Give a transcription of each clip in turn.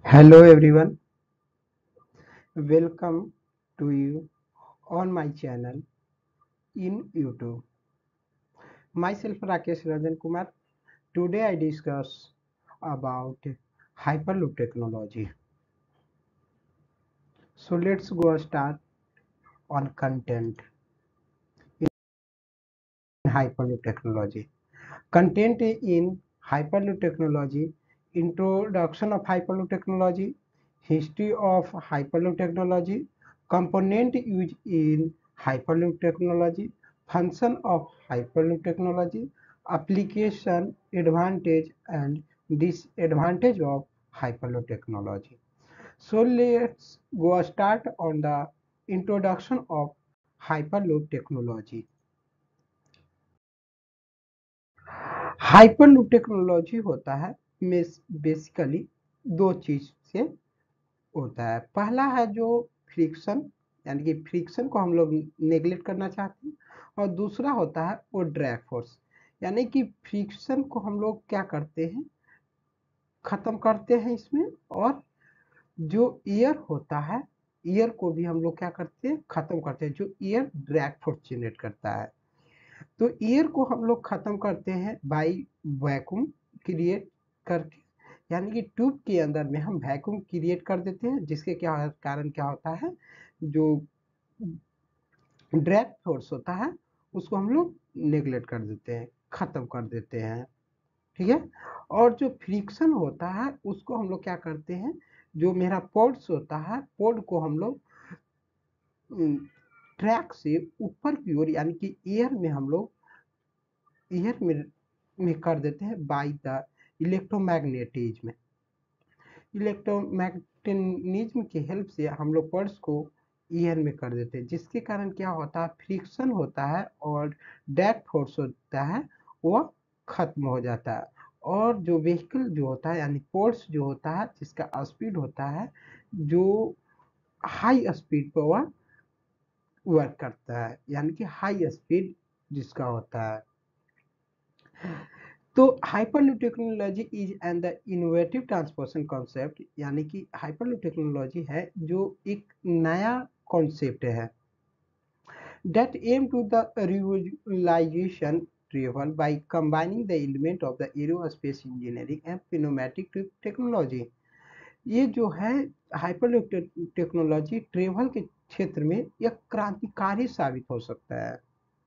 Hello everyone, welcome to you on my channel in YouTube. Myself Rakesh Ranjan Kumar. Today I discuss about Hyperloop technology. So let's go start on content in Hyperloop technology. Content in Hyperloop technology, introduction of Hyperloop technology, history of Hyperloop technology, component used in Hyperloop technology, function of Hyperloop technology, application, advantage and disadvantage of Hyperloop technology. So let's go start on the introduction of Hyperloop technology. Hyperloop technology होता है basically दो चीज से होता है। पहला है जो फ्रिक्शन, यानी कि फ्रिक्शन को हम लोग नेग्लेक्ट करना चाहते हैं, और दूसरा होता है वो ड्रैग फोर्स, यानी कि फ्रिक्शन को हम लोग क्या करते हैं, खत्म करते हैं इसमें, और जो एयर होता है, एयर को भी हम लोग क्या करते हैं, खत्म करते हैं, जो एयर ड्रैग फोर्स जनरेट करता है। तो एयर को हम लोग खत्म करते हैं बाई वैक्यूम क्रिएट करके, यानी कि ट्यूब के अंदर में हम वैक्यूम क्रिएट कर देते हैं, जिसके क्या कारण क्या होता है, जो ड्रैग फोर्स होता है उसको हम लोग नेग्लेक्ट कर देते हैं, खत्म कर देते हैं। ठीक है। और जो फ्रिक्शन होता है उसको हम लोग क्या करते हैं, जो मेरा पोर्ट्स होता है, पोर्ट को हम लोग ट्रैक से ऊपर की ओर, यानी कि एयर में हम लोग एयर में कर देते हैं बाय द इलेक्ट्रोमैग्नेटिज्म। इलेक्ट्रोमैग्नेटिज्म की हेल्प से हम लोग पर्स को एयर में कर देते हैं, जिसके कारण क्या होता है, फ्रिक्शन होता है और ड्रैग फोर्स होता है वह खत्म हो जाता है। और जो व्हीकल जो होता है, यानी फोर्स जो होता है, जिसका स्पीड होता है, जो हाई स्पीड पर वह वर्क करता है, यानी कि हाई स्पीड जिसका होता है। तो Hyperloop technology is and the innovative transportation concept, यानी कि हाइपरलूप टेक्नोलॉजी है जो एक नया कॉन्सेप्ट है, that aim to the revolutionization travel by combining the element of the aerospace engineering and pneumatic technology। ये जो है हाइपरलूप टेक्नोलॉजी ट्रेवल के क्षेत्र में एक क्रांतिकारी साबित हो सकता है।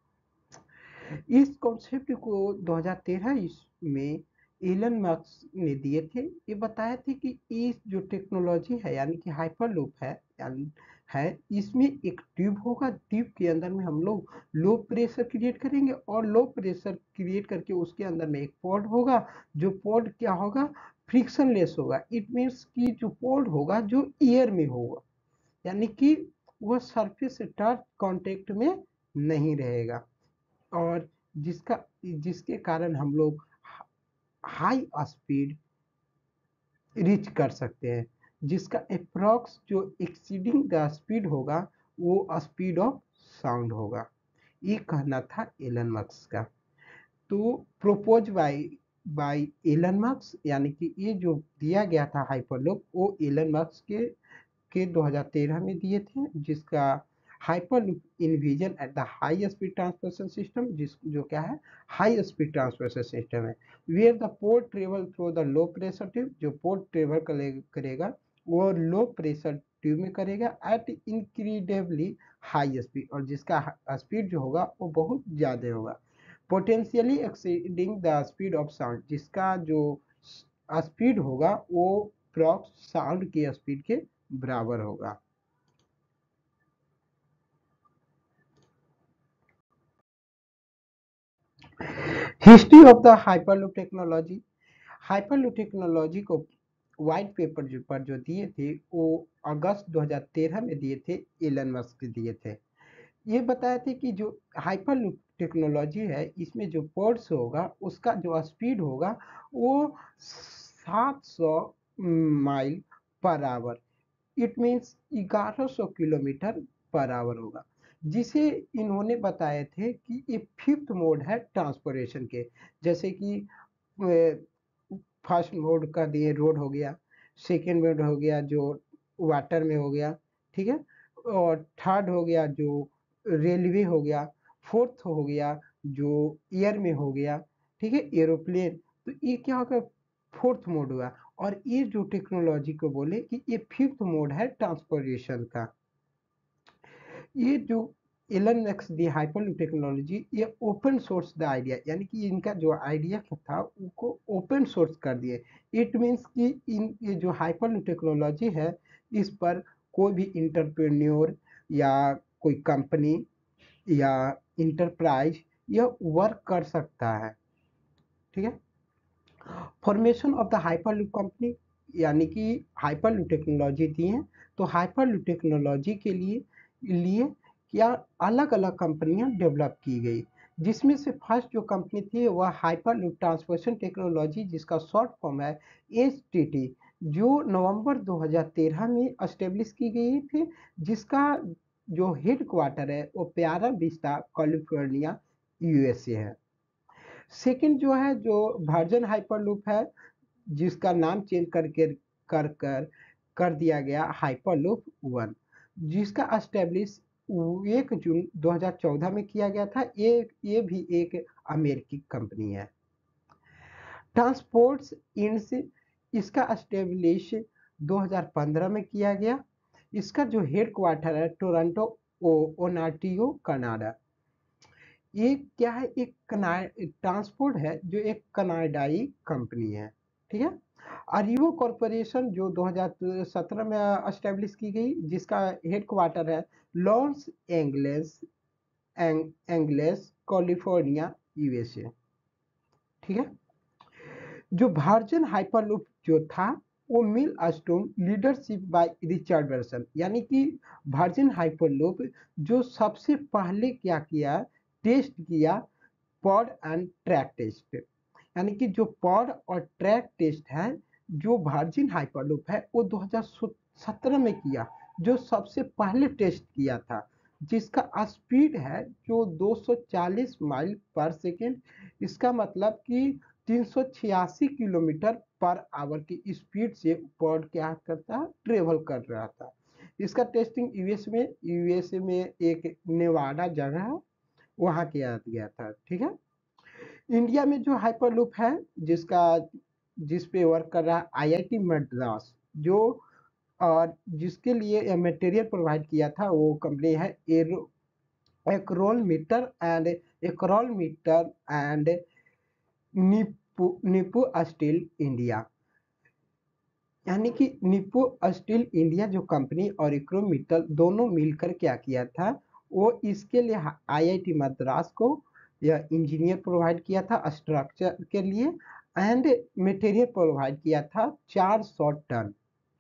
इस कॉन्सेप्ट को 2013 में एलन मस्क ने दिए थे। ये बताए थे कि इस जो टेक्नोलॉजी है, यानी कि हाइपरलूप है, यानी है, इसमें एक ट्यूब होगा, ट्यूब के अंदर में हम लोग लो प्रेशर क्रिएट करेंगे, और लो प्रेशर क्रिएट करके उसके अंदर में एक पॉड होगा, जो पॉड क्या होगा, फ्रिक्शनलेस होगा। इट मीन्स कि जो पॉड होगा जो एयर में होगा, यानी कि वह सरफेस से टच कांटेक्ट में नहीं रहेगा, और जिसके कारण हम लोग हाई स्पीड रीच कर सकते हैं, जिसका अप्रॉक्स जो एक्सीडिंग द स्पीड होगा वो स्पीड ऑफ साउंड होगा। ये कहना था एलन मस्क का। तो प्रोपोज बाय एलन मस्क, यानी कि ये जो दिया गया था हाइपरलूप, वो एलन मस्क के 2013 में दिए थे, जिसका Hyperloop envision at the high speed transmission system, जिस जो क्या है, हाई स्पीड ट्रांसमिशन सिस्टम है, where the port travel through the low pressure tube, जो पोर्ट ट्रेवल करेगा वो लो प्रेशर ट्यूब में करेगा एट इनक्रेडिबली हाई स्पीड, और जिसका स्पीड जो होगा वो बहुत ज़्यादा होगा, potentially exceeding the speed of sound, जिसका जो स्पीड होगा वो प्रॉक्स साउंड की स्पीड के बराबर होगा। History of the Hyperloop technology. Hyperloop technology को व्हाइट पेपर पर जो दिए थे वो अगस्त 2013 में दिए थे, एलन मस्क दिए थे। ये बताए थे कि जो हाइपरलूप टेक्नोलॉजी है, इसमें जो पोर्ट्स होगा उसका जो स्पीड होगा वो 700 mile per hour, it means 1100 kilometre per hour होगा, जिसे इन्होंने बताए थे कि ये फिफ्थ मोड है ट्रांसपोर्टेशन के। जैसे कि फर्स्ट मोड का दिए रोड हो गया, सेकेंड मोड हो गया जो वाटर में हो गया, ठीक है, और थर्ड हो गया जो रेलवे हो गया, फोर्थ हो गया जो एयर में हो गया, ठीक है, एरोप्लेन। तो ये क्या होगा, फोर्थ मोड हुआ। और ये जो टेक्नोलॉजी को बोले कि ये फिफ्थ मोड है ट्रांसपोर्टेशन का। ये जो एलन मैक्स दी हाइपरलूप टेक्नोलॉजी, ये ओपन सोर्स द आइडिया, यानी कि इनका जो आइडिया था उनको ओपन सोर्स कर दिए। इट मीन्स कि इन ये जो हाइपरलूप टेक्नोलॉजी है, इस पर कोई भी इंटरप्रेन्योर या कोई कंपनी या इंटरप्राइज यह वर्क कर सकता है, ठीक है। Formation of the Hyperloop company, यानी कि हाइपरलूप टेक्नोलॉजी दी है, तो हाइपरलूप टेक्नोलॉजी के लिए क्या अलग अलग कंपनियां डेवलप की गई, जिसमें से फर्स्ट जो कंपनी थी वह हाइपरलूप ट्रांसपोर्टेशन टेक्नोलॉजी, जिसका शॉर्ट फॉर्म है HTT, जो नवंबर 2013 में एस्टेब्लिश की गई थी, जिसका जो हेड क्वार्टर है वो प्यारा विस्टा कैलिफोर्निया USA है। सेकंड जो है जो वर्जन हाइपरलूप है, जिसका नाम चेंज करके कर कर कर दिया गया हाइपरलूप 1, जिसका एस्टेब्लिश 1 जून 2014 में किया गया था। ये भी एक अमेरिकी कंपनी है। ट्रांसपोर्ट्स इंस, इसका एस्टेब्लिश 2015 में किया गया। इसका जो हेड क्वार्टर है टोरंटो ओनाटियो कनाडा। ये क्या है, एक ट्रांसपोर्ट है जो एक कनाडाई कंपनी है, ठीक है। अरियो कॉरपोरेशन जो 2017 में एस्टेब्लिश की गई, जिसका हेड क्वार्टर है Los Angeles Angeles California USA, ठीक है। जो वर्जन हाइपरलूप जो था वो milestone leadership by Richard Branson, यानी कि वर्जन हाइपरलूप जो सबसे पहले क्या किया, टेस्ट किया पॉड एंड ट्रैक टेस्ट, यानी कि जो पॉड और ट्रैक टेस्ट है जो वर्जिन हाइपरलूप है वो 2017 में किया, जो सबसे पहले टेस्ट किया था, जिसका स्पीड है जो 240 माइल पर सेकेंड। इसका मतलब कि 386 किलोमीटर पर आवर की स्पीड से पॉड क्या करता, ट्रेवल कर रहा था। इसका टेस्टिंग यूएसए में एक नेवाडा जगह है वहाँ किया गया था, ठीक है। इंडिया में जो हाइपरलूप है जिस पे वर्क कर रहा है IIT मद्रास, जो और जिसके लिए मटेरियल प्रोवाइड किया था वो कंपनी है एक्रोल Mittal and Nippon Steel India, यानी कि निप्पो स्टील इंडिया जो कंपनी और एक्रोमीटर दोनों मिलकर क्या किया था, वो इसके लिए IIT मद्रास को यह इंजीनियर प्रोवाइड किया था स्ट्रक्चर के लिए, एंड मटेरियल प्रोवाइड किया था 400 टन।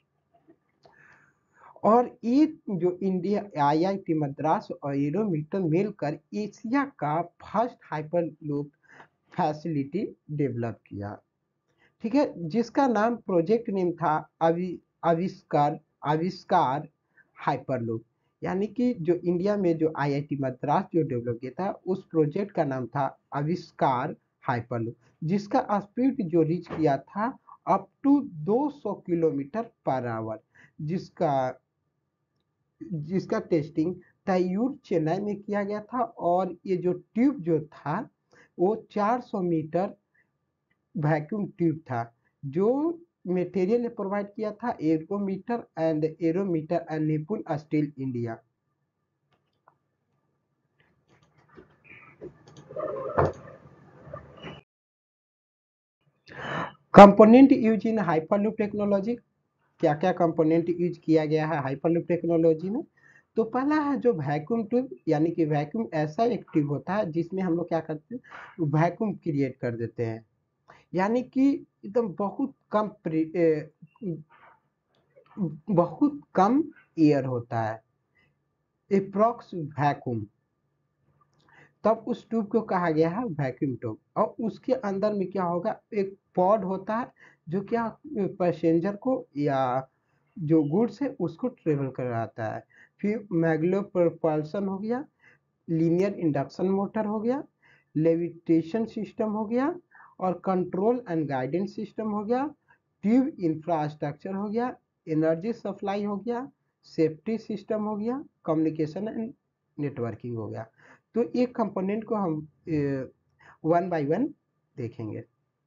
और ये जो इंडिया IIT मद्रास और एरोमीटर मिलकर एशिया का फर्स्ट हाइपरलूप फैसिलिटी डेवलप किया, ठीक है, जिसका नाम प्रोजेक्ट नेम था आविष्कार आविष्कार हाइपरलूप, यानी कि जो इंडिया में जो IIT मद्रास जो डेवलप किया था उस प्रोजेक्ट का नाम था आविष्कार हाइपरलूप, जिसका स्पीड जो रीच किया था up to 200 kilometre per hour, जिसका जिसका टेस्टिंग तैयूर चेन्नई में किया गया था। और ये जो ट्यूब जो था वो 400 मीटर वैक्यूम ट्यूब था, जो मटेरियल ने प्रोवाइड किया था ArcelorMittal and Nippon steel India. Component use in Hyperloop technology, क्या क्या कंपोनेंट यूज किया गया है हाइपरलूप टेक्नोलॉजी में। तो पहला है जो वैक्यूम ट्यूब, यानी कि वैक्यूम ऐसा एक ट्यूब होता है जिसमें हम लोग क्या करते हैं, वैक्यूम क्रिएट कर देते हैं, यानी कि एकदम बहुत कम एयर होता है, अप्रॉक्स वैक्यूम, तब उस ट्यूब को कहा गया है वैक्यूम ट्यूब। और उसके अंदर में क्या होगा, एक पॉड होता है जो क्या पैसेंजर को या जो गुड्स है उसको ट्रेवल कराता है। फिर मैग्लो प्रोपल्सन हो गया, लीनियर इंडक्शन मोटर हो गया, लेविटेशन सिस्टम हो गया, और कंट्रोल एंड गाइडेंस सिस्टम हो गया, ट्यूब इंफ्रास्ट्रक्चर हो गया, एनर्जी सप्लाई हो गया, सेफ्टी सिस्टम हो गया, कम्युनिकेशन एंड नेटवर्किंग हो गया। तो एक कंपोनेंट को हम वन बाय वन देखेंगे।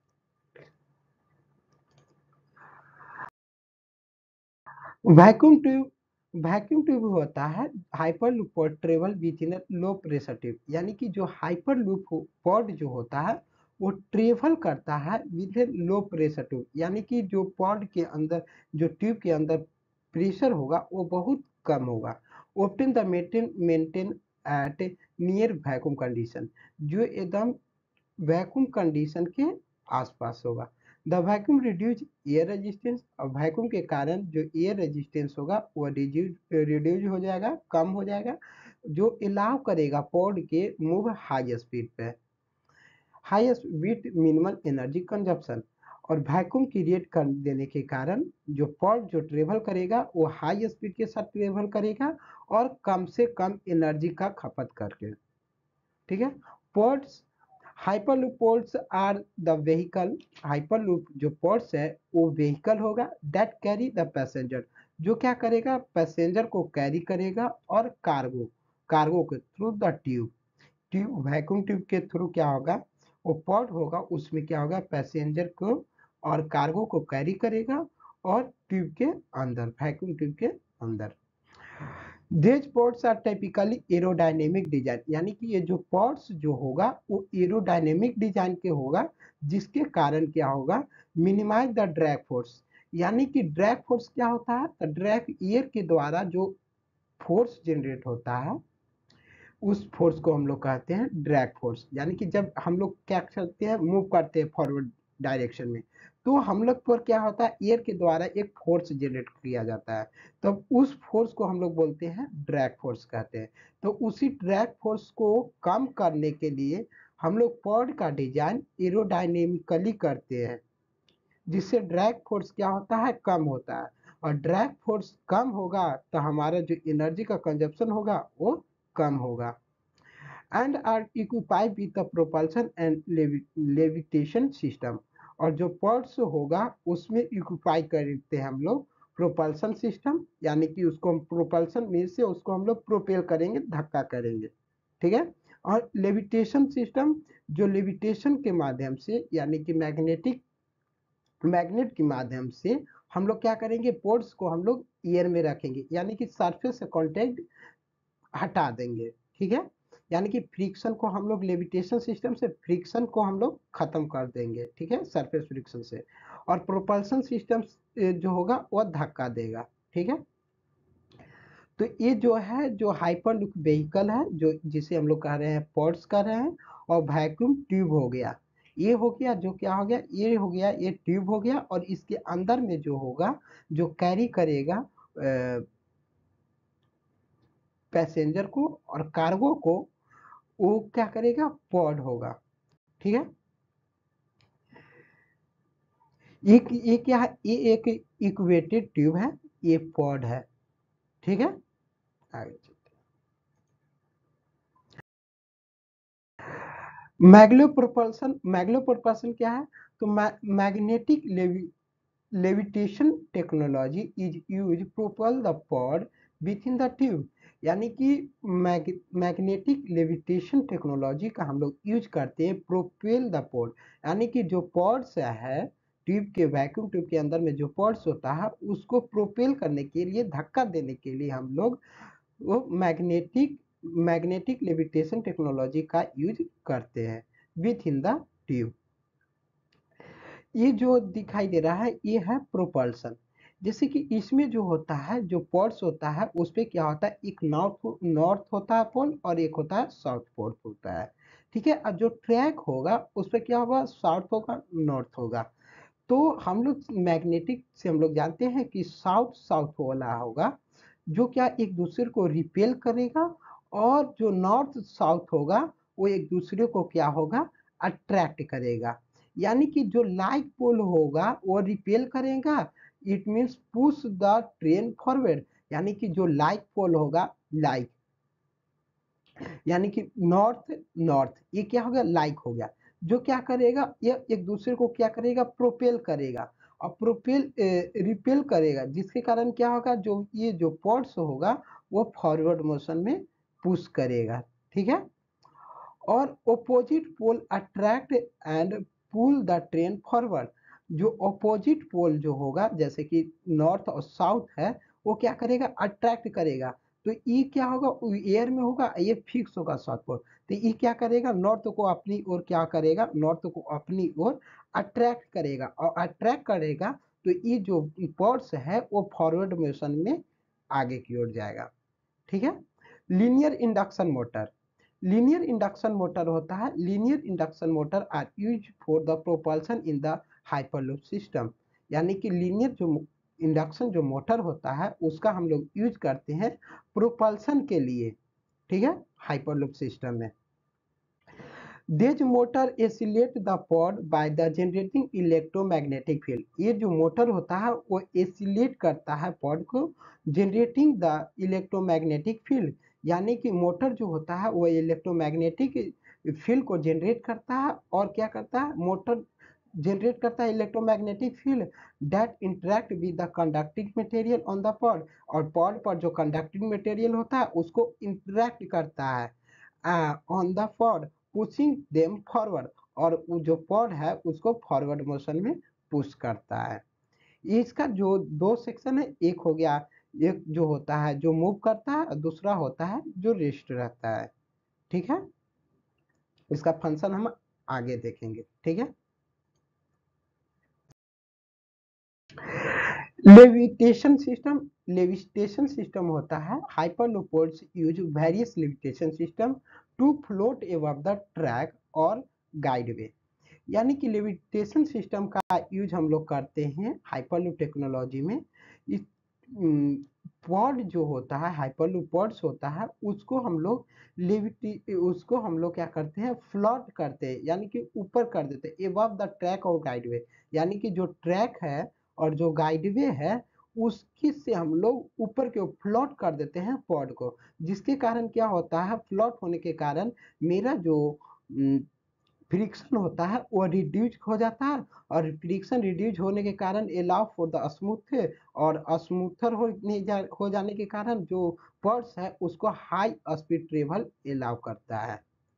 वैक्यूम ट्यूब होता है Hyperloop pod travel within low pressure tube, यानी कि जो हाइपर लूप पॉड जो होता है वो ट्रेवल करता है with a low pressure tube, यानी कि जो पॉड के अंदर, जो ट्यूब के अंदर प्रेशर होगा वो बहुत कम होगा। Obtain the maintain at near vacuum condition, जो एकदम वैक्यूम कंडीशन के आसपास होगा। The vacuum reduce air resistance, और वैक्यूम के कारण जो एयर रेजिस्टेंस होगा वो रिड्यूज हो जाएगा, कम हो जाएगा, जो अलाउ करेगा पॉड के मूव हाई स्पीड पे, high speed minimal energy consumption. और वैक्यूम क्रिएट कर देने के कारण जो पॉड जो ट्रेवल करेगा वो हाई स्पीड के साथ ट्रेवल करेगा और कम से कम एनर्जी का खपत करके। ठीक है। Pods, Hyperloop ports are the vehicle, Hyperloop जो पोर्ट्स है वो व्हीकल होगा दैट कैरी द पैसेंजर, जो क्या करेगा, पैसेंजर को कैरी करेगा, और कार्गो, कार्गो के through the tube, tube vacuum tube के थ्रू क्या होगा, वो पॉड होगा उसमें क्या होगा, पैसेंजर को और कार्गो को कैरी करेगा और ट्यूब के अंदर, वैक्यूम ट्यूब के अंदर। These pods are typically aerodynamic design, यानी कि ये जो पॉड्स जो होगा वो एरोडायनेमिक डिजाइन के होगा, जिसके कारण क्या होगा, मिनिमाइज द ड्रैग फोर्स, यानी कि ड्रैग फोर्स क्या होता है, तो ड्रैग एयर के द्वारा जो फोर्स जनरेट होता है उस फोर्स को हम लोग कहते हैं ड्रैग फोर्स, यानी कि जब हम लोग क्या करते हैं, मूव करते हैं फॉरवर्ड डायरेक्शन में, तो हम लोग पर क्या होता है, एयर के द्वारा एक फोर्स जनरेट किया जाता है, तब उस फोर्स को हम लोग बोलते हैं ड्रैग फोर्स कहते हैं। तो उसी ड्रैग फोर्स को कम करने के लिए हम लोग पॉड का डिजाइन एरोडायनेमिकली करते हैं, जिससे ड्रैग फोर्स क्या होता है, कम होता है, और ड्रैग फोर्स कम होगा तो हमारा जो एनर्जी का कंजप्शन होगा वो कम होगा। And are equipped with the propulsion and levitation system, और जो पर्स होगा उसमें इक्विपाई करते हैं हम लोग प्रोपल्शन सिस्टम, यानी कि उसको हम प्रोपल्शन में से उसको हम लोग प्रोपेल करेंगे, धक्का करेंगे। ठीक है। और लेविटेशन सिस्टम, जो लेविटेशन के माध्यम से, यानी कि मैग्नेट के माध्यम से हम लोग क्या करेंगे, पोर्ट्स को हम लोग एयर में रखेंगे, यानी कि सरफेस से कांटेक्ट हटा देंगे। ठीक है। यानी कि फ्रिक्शन को हम लोग, लेविटेशन सिस्टम से फ्रिक्शन को हम लोग खत्म कर देंगे। ठीक है, सरफेस फ्रिक्शन से। और प्रोपल्शन सिस्टम जो होगा वह धक्का देगा। ठीक है। तो ये जो है, जो हाइपरलूप व्हीकल है, जो जिसे हम लोग कह रहे हैं पॉड्स कर रहे हैं, और वैक्यूम ट्यूब हो गया, ये हो गया, जो क्या हो गया, ये हो गया, ये ट्यूब हो गया, और इसके अंदर में जो होगा, जो कैरी करेगा पैसेंजर को और कार्गो को, वो क्या करेगा, पॉड होगा। ठीक है। ये क्या है, ये एक इक्वेटेड ट्यूब है, ये पॉड है। ठीक है। आगे चलते हैं। मैग्लो प्रोपल्सन क्या है, तो magnetic levitation technology is use propel the pod within the tube, यानी कि मैग्नेटिक लेविटेशन टेक्नोलॉजी का हम लोग यूज करते हैं प्रोपेल द पॉड, यानी कि जो पॉड्स है ट्यूब के, वैक्यूम ट्यूब के अंदर में जो पॉड्स होता है उसको प्रोपेल करने के लिए, धक्का देने के लिए हम लोग वो मैग्नेटिक लेविटेशन टेक्नोलॉजी का यूज करते हैं विथ इन द ट्यूब। ये जो दिखाई दे रहा है ये है प्रोपल्सन। जैसे कि इसमें जो होता है, जो पोर्स होता है उस पे क्या होता है, एक नॉर्थ नॉर्थ होता है पोल, और एक होता है साउथ पोल होता है। ठीक है। और जो ट्रैक होगा उस पे क्या होगा, साउथ होगा, नॉर्थ होगा। तो हम लोग मैग्नेटिक से हम लोग जानते हैं कि साउथ साउथ वाला होगा, जो क्या एक दूसरे को रिपेल करेगा, और जो नॉर्थ साउथ होगा वो एक दूसरे को क्या होगा, अट्रैक्ट करेगा। यानी कि जो लाइक पोल होगा वो रिपेल करेगा, it means push the train forward, यानी कि जो लाइक पोल होगा, लाइक यानी कि नॉर्थ नॉर्थ, ये क्या हो गया, लाइक हो गया, जो क्या करेगा, ये एक दूसरे को क्या करेगा, प्रोपेल करेगा, और प्रोपेल रिपेल करेगा, जिसके कारण क्या होगा, जो ये जो पॉड्स होगा वो फॉरवर्ड मोशन में पुश करेगा। ठीक है, और opposite pole attract and pull the train forward. जो ऑपोजिट पोल जो होगा, जैसे कि नॉर्थ और साउथ है, वो क्या करेगा, अट्रैक्ट करेगा। तो ई क्या होगा, एयर में होगा, ये फिक्स होगा साउथ पोल। तो ई क्या करेगा, नॉर्थ को अपनी ओर क्या करेगा, नॉर्थ को अपनी ओर अट्रैक्ट करेगा, और अट्रैक्ट करेगा तो ये जो पॉड्स है वो फॉरवर्ड मोशन में आगे की ओर जाएगा। ठीक है, linear induction motor. Linear induction motor होता है, linear induction motor are use for the propulsion in the hyperloop system. यानी कि लीनियर जो इंडक्शन जो मोटर होता है उसका हम लोग यूज करते हैं प्रोपल्सन के लिए। ठीक है, हाइपरलूप सिस्टम में this motor accelerate the pod by the generating electromagnetic field. ये जो मोटर होता है वो एसिलेट करता है पॉड को जनरेटिंग द इलेक्ट्रोमैग्नेटिक फील्ड। यानी कि मोटर जो होता है वो इलेक्ट्रोमैग्नेटिक फील्ड को जनरेट करता है, और क्या करता है, मोटर जनरेट करता है electromagnetic field that interact with the conducting material on the pod. और पॉड पर जो कंडक्टिंग मटेरियल होता है उसको इंटरेक्ट करता है on the pod, pushing them forward. और वो जो पॉड है उसको फॉरवर्ड मोशन में पुश करता है। इसका जो दो सेक्शन है, एक हो गया, एक जो होता है जो मूव करता है, और दूसरा होता है जो रेस्ट रहता है। ठीक है, इसका फंक्शन हम आगे देखेंगे। ठीक है, लेविटेशन सिस्टम। लेविटेशन सिस्टम होता है Hyperloop pods use various levitation system to float above the track और गाइडवे। यानी कि लेविटेशन सिस्टम का यूज हम लोग करते हैं हाइपरलूप टेक्नोलॉजी में। इस पॉड जो होता है, हाइपरलूप पॉड्स होता है, उसको हम लोग उसको हम लोग क्या करते हैं, फ्लॉट करते हैं, यानी कि ऊपर कर देते हैं एबव द ट्रैक और गाइडवे। यानी कि जो ट्रैक है और जो गाइडवे है उसकी से हम लोग ऊपर के फ्लॉट कर देते हैं पॉड को। जिसके कारण क्या होता है, फ्लॉट होने के कारण मेरा जो फ्रिक्शन होता है वो रिड्यूज हो जाता है, और फ्रिक्शन रिड्यूज होने के कारण अलाउ फॉर द स्मूथ, और स्मूथर हो जाने के कारण जो पर्स है उसको हाई स्पीड ट्रेवल अलाउ करता है।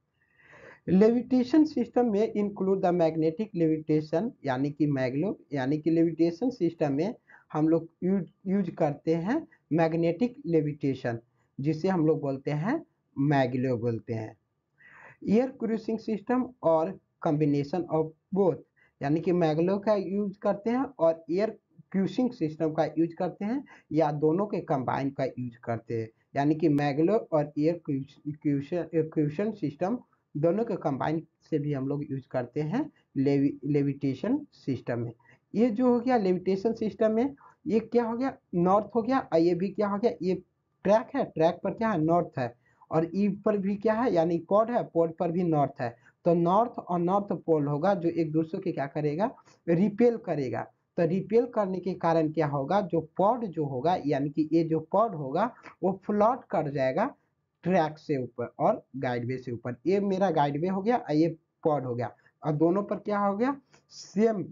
लेविटेशन सिस्टम में इंक्लूड द मैग्नेटिक लेविटेशन, यानी कि मैग्लो, यानी कि लेविटेशन सिस्टम में हम लोग यूज करते हैं मैग्नेटिक लेविटेशन, जिसे हम लोग बोलते हैं मैग्लो बोलते हैं। एयर क्रूसिंग सिस्टम और कॉम्बिनेशन ऑफ बोथ, यानी कि मैग्लो का यूज करते हैं और एयर क्रूसिंग सिस्टम का यूज करते हैं, या दोनों के कंबाइन का यूज करते हैं। यानी कि मैग्लो और एयर क्रूशन सिस्टम दोनों के कंबाइन से भी हम लोग यूज करते हैं लेविटेशन सिस्टम में। ये जो हो गया लेविटेशन सिस्टम में, ये क्या हो गया, नॉर्थ हो गया, और ये भी क्या हो गया, ये ट्रैक है, ट्रैक पर क्या है, नॉर्थ है, और ई पर भी क्या है, यानी पॉड है, पॉड पर भी नॉर्थ है। तो नॉर्थ और नॉर्थ पोल होगा जो एक दूसरे के क्या करेगा, रिपेल करेगा। तो रिपेल करने के कारण क्या होगा, जो पॉड जो होगा, यानी कि ये जो पॉड होगा वो फ्लॉट कर जाएगा ट्रैक से ऊपर और गाइडवे से ऊपर। ये मेरा गाइडवे हो गया और ये पॉड हो गया, और दोनों पर क्या हो गया, सेम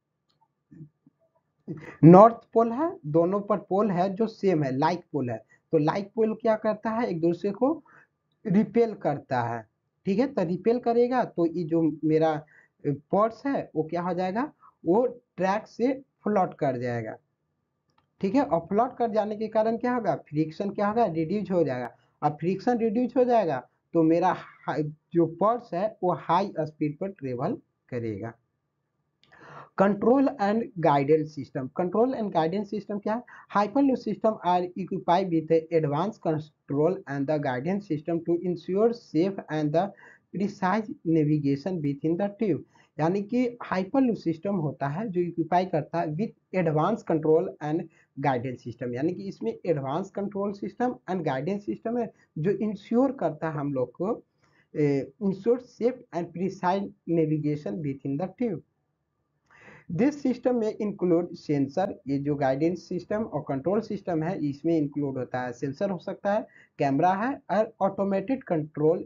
नॉर्थ पोल है, दोनों पर पोल है जो सेम है, लाइक पोल है। तो लाइक पोल क्या करता है, एक दूसरे को रिपेल करता है। ठीक है, तो रिपेल करेगा तो ये जो मेरा पॉड्स है वो क्या हो जाएगा, वो ट्रैक से फ्लॉट कर जाएगा। ठीक है, और फ्लॉट कर जाने के कारण क्या होगा, फ्रिक्शन क्या होगा, रिड्यूज हो जाएगा। और फ्रिक्शन रिड्यूज हो जाएगा तो मेरा जो पॉड्स है वो हाई स्पीड पर ट्रेवल करेगा। Control and guidance system. Control and guidance system क्या है, Hyperloop system are equipped with advance control and the guidance system to ensure safe and the precise navigation within the tube. यानी कि hyperloop system होता है जो equip करता है with advance control and guidance system. यानी कि इसमें advance control system and guidance system है जो इंश्योर करता है हम लोग को ensure safe and precise navigation within the tube. This system में इंक्लूड सेंसर, ये जो गाइडेंस सिस्टम और कंट्रोल सिस्टम है इसमें इंक्लूड होता है सेंसर हो सकता है, कैमरा है, और ऑटोमेटेड कंट्रोल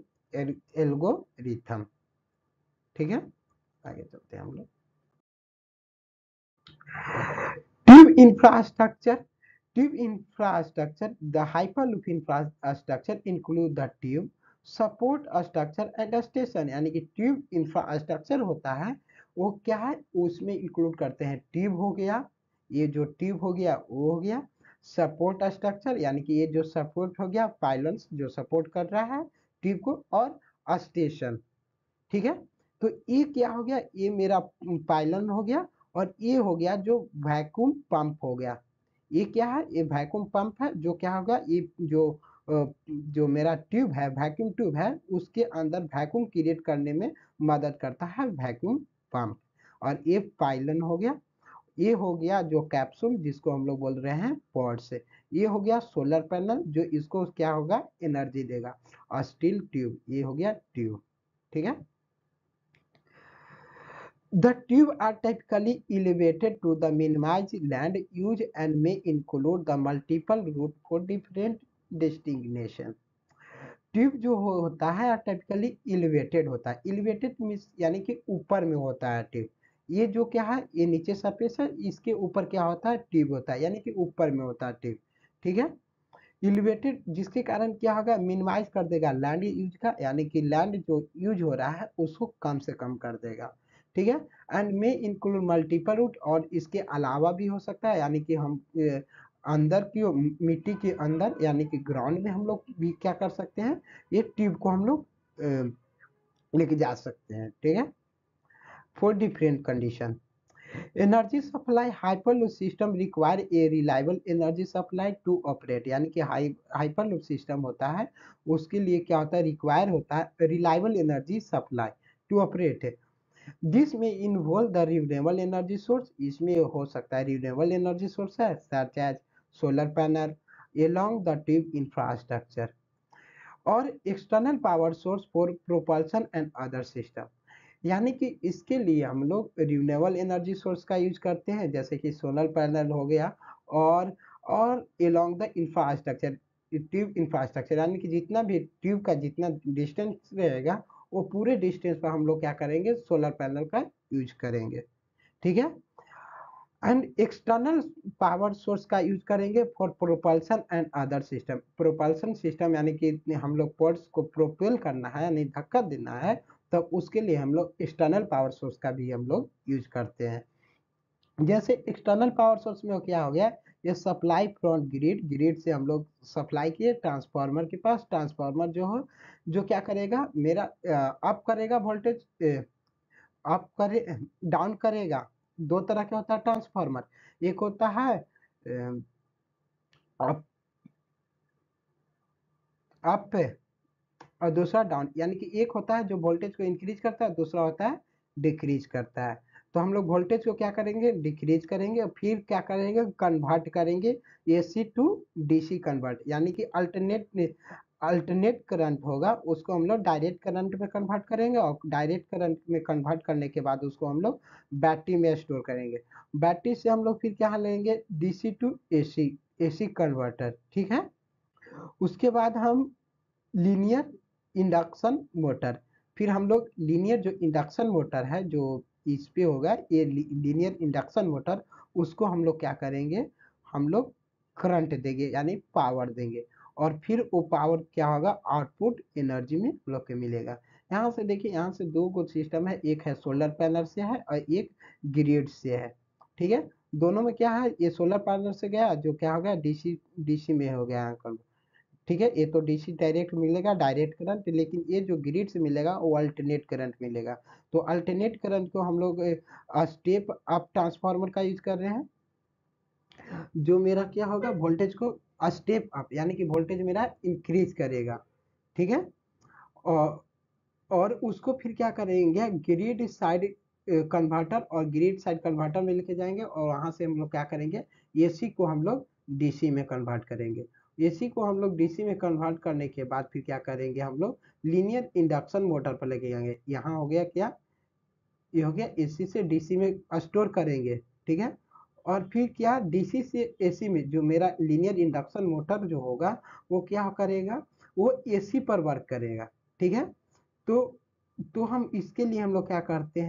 एल्गोरिथम। ठीक है, आगे चलते हैं हम लोग। Tube infrastructure. Tube infrastructure. The hyperloop infrastructure include the tube, support structure and station. यानी कि ट्यूब इंफ्रास्ट्रक्चर होता है वो क्या है, उसमें इंक्लूड करते हैं ट्यूब हो गया, ये जो ट्यूब हो गया वो हो गया, सपोर्ट स्ट्रक्चर यानी कि ये जो सपोर्ट हो गया, पाइलन्स जो सपोर्ट कर रहा है ट्यूब को, और स्टेशन। ठीक है, तो ये क्या हो गया, ये मेरा पाइलन हो गया, और ये हो गया जो वैक्यूम पंप हो गया। ये क्या है, ये वैक्यूम पंप है, जो क्या होगा, ये जो मेरा ट्यूब है, वैक्यूम ट्यूब है, उसके अंदर वैक्यूम क्रिएट करने में मदद करता है वैक्यूम पंप। और ये पाइलन हो गया, ये हो गया जो कैप्सूल जिसको हम लोग बोल रहे हैं पॉड से, ये हो गया सोलर पैनल जो इसको क्या होगा, एनर्जी देगा। और स्टील ट्यूब, ये हो गया ट्यूब। ठीक है, the tube are typically elevated to the minimize land use and may include the multiple route for different destination. Tube जो होता है टाइपिकली एलिवेटेड होता है, एलिवेटेड मीन्स यानी कि ऊपर में होता है ट्यूब। ये जो क्या है, ये नीचे सरफेस है, इसके ऊपर क्या होता है, ट्यूब होता है, यानी कि ऊपर में होता है ट्यूब। ठीक है, एलिवेटेड जिसके कारण क्या होगा, मिनिमाइज कर देगा लैंड यूज का, यानी कि लैंड जो यूज हो रहा है उसको कम से कम कर देगा। ठीक है, एंड में इंक्लूड मल्टीपल रूट, और इसके अलावा भी हो सकता है, यानी कि हम अंदर की मिट्टी के अंदर यानी कि ग्राउंड में हम लोग भी क्या कर सकते हैं, ये ट्यूब को हम लोग लेके जा सकते हैं। ठीक है, for different condition. Energy supply Hyperloop system require a reliable energy supply to operate, यानी कि हाइपरलूप सिस्टम होता है, उसके लिए क्या होता है, रिक्वायर होता है reliable energy supply to operate. This में involve the renewable energy source, इसमें हो सकता है रिन्यूएबल एनर्जी सोर्स है such as solar panel along the tube infrastructure और external power source for propulsion and other system. यानी कि इसके लिए हम लोग रिन्यूएबल एनर्जी सोर्स का यूज करते हैं, जैसे कि सोलर पैनल हो गया, और along the infrastructure, tube infrastructure, यानी कि जितना भी ट्यूब का जितना डिस्टेंस रहेगा वो पूरे डिस्टेंस पर हम लोग क्या करेंगे, सोलर पैनल का यूज करेंगे। ठीक है, एंड एक्सटर्नल पावर सोर्स का यूज करेंगे for propulsion and other system. Propulsion system यानी कि हम लोग पॉड्स को प्रोपेल करना है यानी धक्का देना है, तो उसके लिए हम लोग एक्सटर्नल पावर सोर्स का भी हम लोग यूज करते हैं। जैसे एक्सटर्नल पावर सोर्स में क्या हो गया, ये सप्लाई फ्रॉम ग्रिड, ग्रिड से हम लोग सप्लाई किए ट्रांसफार्मर के पास, ट्रांसफार्मर जो हो जो क्या करेगा, मेरा अप करेगा वोल्टेज, अप करे डाउन करेगा। दो तरह के होता है ट्रांसफार्मर, एक होता है अप अप पे और दूसरा डाउन, यानी कि एक होता है जो वोल्टेज को इंक्रीज करता है, दूसरा होता है डिक्रीज करता है। तो हम लोग वोल्टेज को क्या करेंगे, डिक्रीज करेंगे, और फिर क्या करेंगे, कन्वर्ट करेंगे एसी टू डीसी कन्वर्ट, यानी कि अल्टरनेट करंट होगा, उसको हम लोग डायरेक्ट करंट में कन्वर्ट करेंगे, और डायरेक्ट करंट में कन्वर्ट करने के बाद उसको हम लोग बैटरी में स्टोर करेंगे। बैटरी से हम लोग फिर क्या लेंगे, DC to AC, AC converter. ठीक है, उसके बाद हम लीनियर इंडक्शन मोटर, फिर हम लोग लीनियर जो इंडक्शन मोटर है जो इस पे होगा, ये लीनियर इंडक्शन मोटर, उसको हम लोग क्या करेंगे, हम लोग करंट देंगे यानी पावर देंगे, और फिर वो पावर क्या होगा, आउटपुट एनर्जी में हम लोग को मिलेगा। यहाँ से देखिए, यहाँ से दो गो सिस्टम है, एक है सोलर पैनल से है और एक ग्रिड से है। ठीक है, दोनों में क्या है, ये सोलर पैनल से गया जो क्या हो गया, डीसी डीसी में हो गया अंकल। ठीक है, ये तो डीसी डायरेक्ट मिलेगा डायरेक्ट करंट, लेकिन ये जो ग्रिड से मिलेगा वो अल्टरनेट करंट मिलेगा। तो अल्टरनेट करंट को हम लोग स्टेप अप ट्रांसफार्मर का यूज कर रहे हैं, जो मेरा क्या होगा, वोल्टेज को स्टेप अप यानी कि वोल्टेज मेरा इंक्रीज करेगा। ठीक है, और और उसको फिर क्या करेंगे, ग्रिड साइड कन्वर्टर और ग्रिड साइड कन्वर्टर में लेके जाएंगे, और वहां से हम लोग क्या करेंगे, एसी को हम लोग डीसी में कन्वर्ट करेंगे। एसी को हम लोग डीसी में कन्वर्ट करने के बाद फिर क्या करेंगे, हम लोग लीनियर इंडक्शन मोटर पर लेके जाएंगे। यहाँ हो गया क्या, ये हो गया एसी से डीसी में स्टोर करेंगे। ठीक है, और फिर क्या, डीसी से एसी में जो मेरा लीनियर इंडक्शन मोटर जो होगा वो क्या करेगा, वो एसी पर वर्क करेगा। ठीक है, तो तो हम इसके लिए हम लोग क्या करते हैं,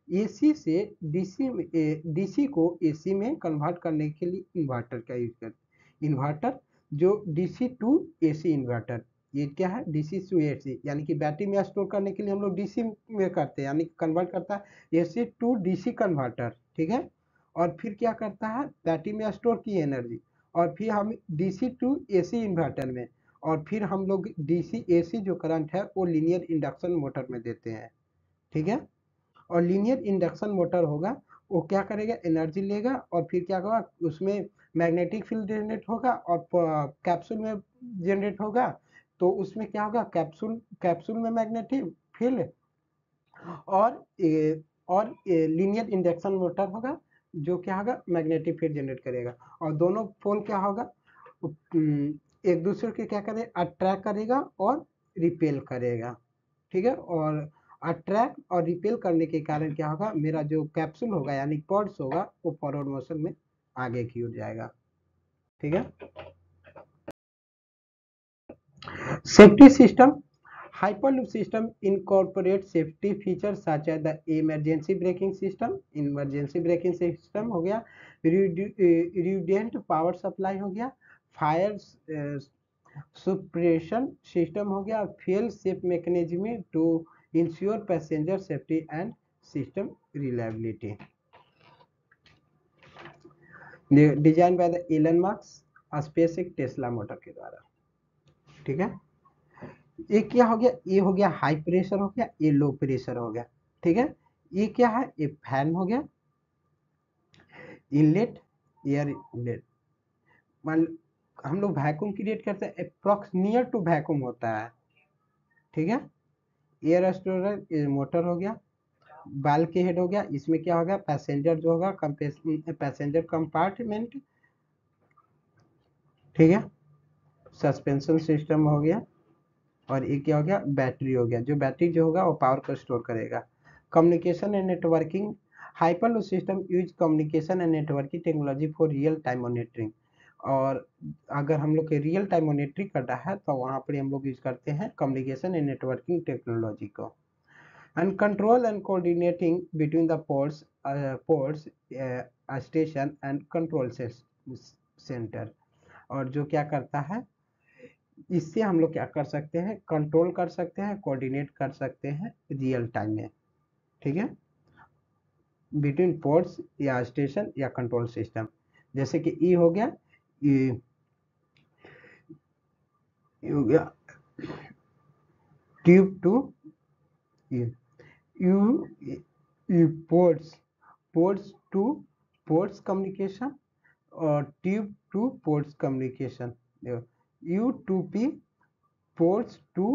एसी से डीसी डीसी को एसी में कन्वर्ट करने के लिए इन्वर्टर का यूज करते हैं। इन्वर्टर जो डीसी टू एसी इन्वर्टर, ये क्या है, डीसी टू एसी, यानी कि बैटरी में स्टोर करने के लिए हम लोग डीसी में करते हैं, यानी कन्वर्ट करता है एसी टू डीसी कन्वर्टर, ठीक है। और फिर क्या करता है, बैटरी में स्टोर की एनर्जी, और फिर हम डीसी टू एसी इन्वर्टर में, और फिर हम लोग डीसी एसी जो करंट है वो लीनियर इंडक्शन मोटर में देते हैं, ठीक है। और लीनियर इंडक्शन मोटर होगा, वो क्या करेगा, एनर्जी लेगा और फिर क्या होगा, उसमें मैग्नेटिक फील्ड जनरेट होगा और कैप्सूल में जनरेट होगा। तो उसमें क्या होगा, कैप्सूल कैप्सूल में मैग्नेटिक फील्ड और लीनियर इंडक्शन मोटर होगा जो क्या होगा, मैग्नेटिक फील्ड जनरेट करेगा। और दोनों पोल क्या होगा, एक दूसरे के क्या करेगा, अट्रैक्ट करेगा और रिपेल करेगा, ठीक है। और अट्रैक्ट और रिपेल करने के कारण क्या होगा, मेरा जो कैप्सूल होगा यानी पॉड्स होगा वो फॉरवर्ड मोशन में आगे की ओर जाएगा, ठीक है। Safety system, hyperloop system incorporate safety features such as the emergency braking system, emergency braking system हो गया, redundant power supply हो गया, fire suppression system हो गया, fuel safe mechanism to ensure passenger safety and system reliability, design by the Elon Musk SpaceX Tesla motor के द्वारा, ठीक है। ये क्या हो गया, ये हो गया हाई प्रेशर हो गया, ये लो प्रेशर हो गया, ठीक है। ये क्या है, ये फैन हो गया, इनलेट एयर इनलेट, मान हम लोग वैक्यूम क्रिएट करते हैं, अप्रॉक्स नियर टू वैक्यूम होता है, ठीक है। एयर स्टोरेज मोटर हो गया, बाल के हेड हो गया, इसमें क्या होगा, पैसेंजर जो होगा पैसेंजर कंपार्टमेंट, ठीक है। सस्पेंशन सिस्टम हो गया, और ये क्या हो गया, बैटरी हो गया, जो बैटरी जो होगा वो पावर को स्टोर करेगा। Communication and networking, hyperloop system use communication and networking technology for real time monitoring. और अगर हम लोग के रियल टाइम मॉनिटरिंग करना है तो वहाँ पर हम लोग यूज करते हैं कम्युनिकेशन एंड नेटवर्किंग टेक्नोलॉजी को। And control and coordinating between the ports station and control centre. और जो क्या करता है, इससे हम लोग क्या कर सकते हैं, कंट्रोल कर सकते हैं, कोऑर्डिनेट कर सकते हैं रियल टाइम में, ठीक है, बिटवीन पोर्ट्स या स्टेशन या कंट्रोल सिस्टम। जैसे कि ई हो गया, ई हो गया tube to you ports to ports communication, और tube to ports communication, you to P ports to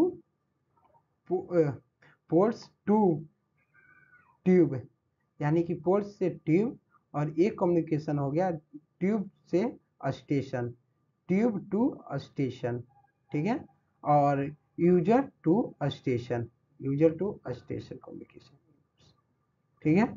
ports to tube, यानी कि पोर्ट से ट्यूब, और एक कम्युनिकेशन हो गया ट्यूब से स्टेशन, ट्यूब टू स्टेशन, ठीक है। और user to station, user to station communication, ठीक है।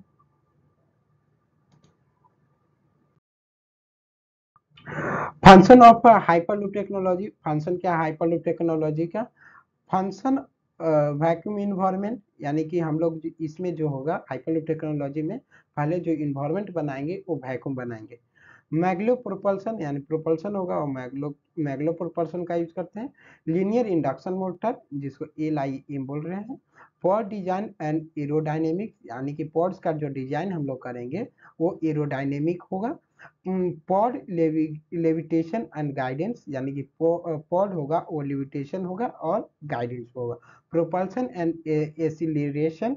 Function of hyperloop technology, function क्या है हाइपरलूप टेक्नोलॉजी का, फंक्शन वैक्यूम इन्वायरमेंट, यानी कि हम लोग इसमें जो होगा हाइपरलूप टेक्नोलॉजी में पहले जो इन्वायरमेंट बनाएंगे वो वैक्यूम बनाएंगे। मैग्लो प्रोपल्सन, यानी प्रोपल्सन होगा और मैग्लो प्रोपल्सन का यूज करते हैं। लीनियर इंडक्शन मोटर, जिसको LIM बोल रहे हैं। पॉड डिजाइन एंड एरोडायनेमिक्स, यानी कि पॉड्स का जो डिजाइन हम लोग करेंगे वो एरोडायनेमिक होगा। पॉड लेविटेशन एंड गाइडेंस, यानी कि पॉड होगा वो लेविटेशन होगा और गाइडेंस होगा। Propulsion and acceleration,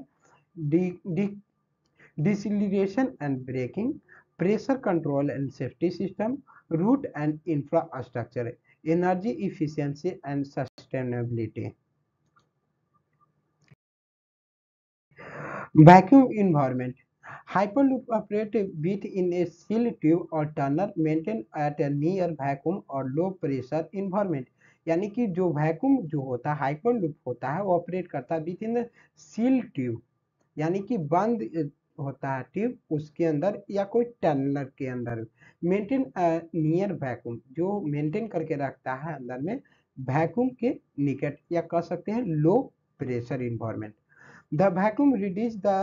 deceleration and braking, pressure control and safety system, route and infrastructure, energy efficiency and sustainability. Vacuum environment. Hyperloop operate with in a seal tube or tunnel maintained at a near vacuum or low pressure environment. यानी कि जो vacuum जो होता है hyperloop होता है वो operate करता है विद इन सील ट्यूब, यानी कि बंद होता है ट्यूब उसके अंदर या कोई टनल के अंदर, मेंटेन नियर वैक्यूम, जो मेंटेन करके रखता है अंदर में वैक्यूम के निकट, या कह सकते हैं low pressure environment. The vacuum reduces the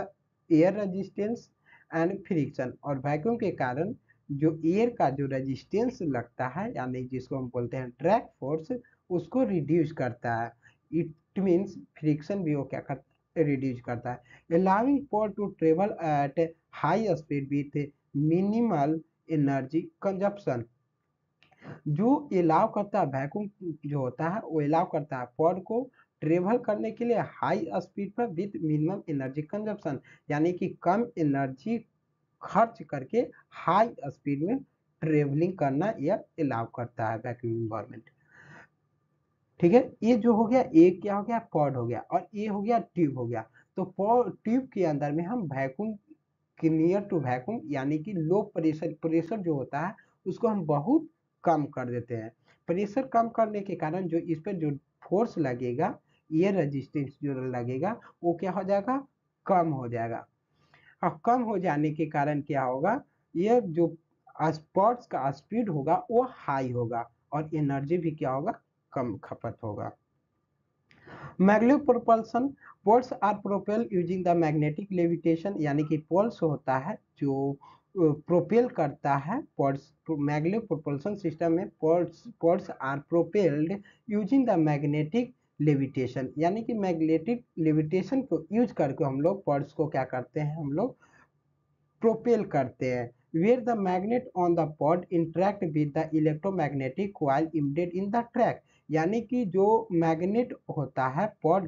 air resistance and friction. और वैक्यूम के कारण जो एयर का जो रेजिस्टेंस लगता है यानी जिसको हम बोलते हैं ड्रैग फोर्स, उसको रिड्यूस करता है। इट मीन्स फ्रिक्शन भी वो क्या करता है, रिड्यूस करता है। Allowing for to travel at high speed with minimal energy consumption. जो अलाउ करता है वैक्यूम जो होता है वो अलाउ करता है पॉड को ट्रेवल करने के लिए हाई स्पीड पर विथ मिनिमम एनर्जी कंजप्शन, यानी कि कम एनर्जी खर्च करके हाई स्पीड में ट्रेवलिंग करना यह अलाउ करता है वैक्यूम इन्वायरमेंट। ठीक है, ये जो हो गया एक क्या हो गया पॉड हो गया, और ये हो गया ट्यूब हो गया। तो ट्यूब के अंदर में हम वैक्यूम कि नियर टू वैक्यूम यानी कि लो प्रेशर, प्रेशर जो होता है उसको हम बहुत कम कर देते हैं। प्रेशर कम करने के कारण जो इस पर जो फोर्स लगेगा, एयर रेजिस्टेंस जो लगेगा वो क्या हो जाएगा, कम हो जाएगा। और कम हो जाने के कारण क्या होगा, ये जो स्पॉट्स का स्पीड होगा वो हाई होगा और एनर्जी भी क्या होगा, कम खपत होगा। Magnetic propulsion, poles are propel using the magnetic levitation, यानी कि पोल्स होता है जो प्रोपेल करता है। पोल्स मैग्नेटिक प्रोपल्सन सिस्टम में poles are propelled using the magnetic levitation, यानी कि मैग्नेटिक लेविटेशन को यूज करके हम लोग पोल्स को क्या करते हैं, हम लोग प्रोपेल करते हैं। Where the magnet on the pod interact with the electromagnetic coil embedded in the track, यानी कि जो मैग्नेट होता है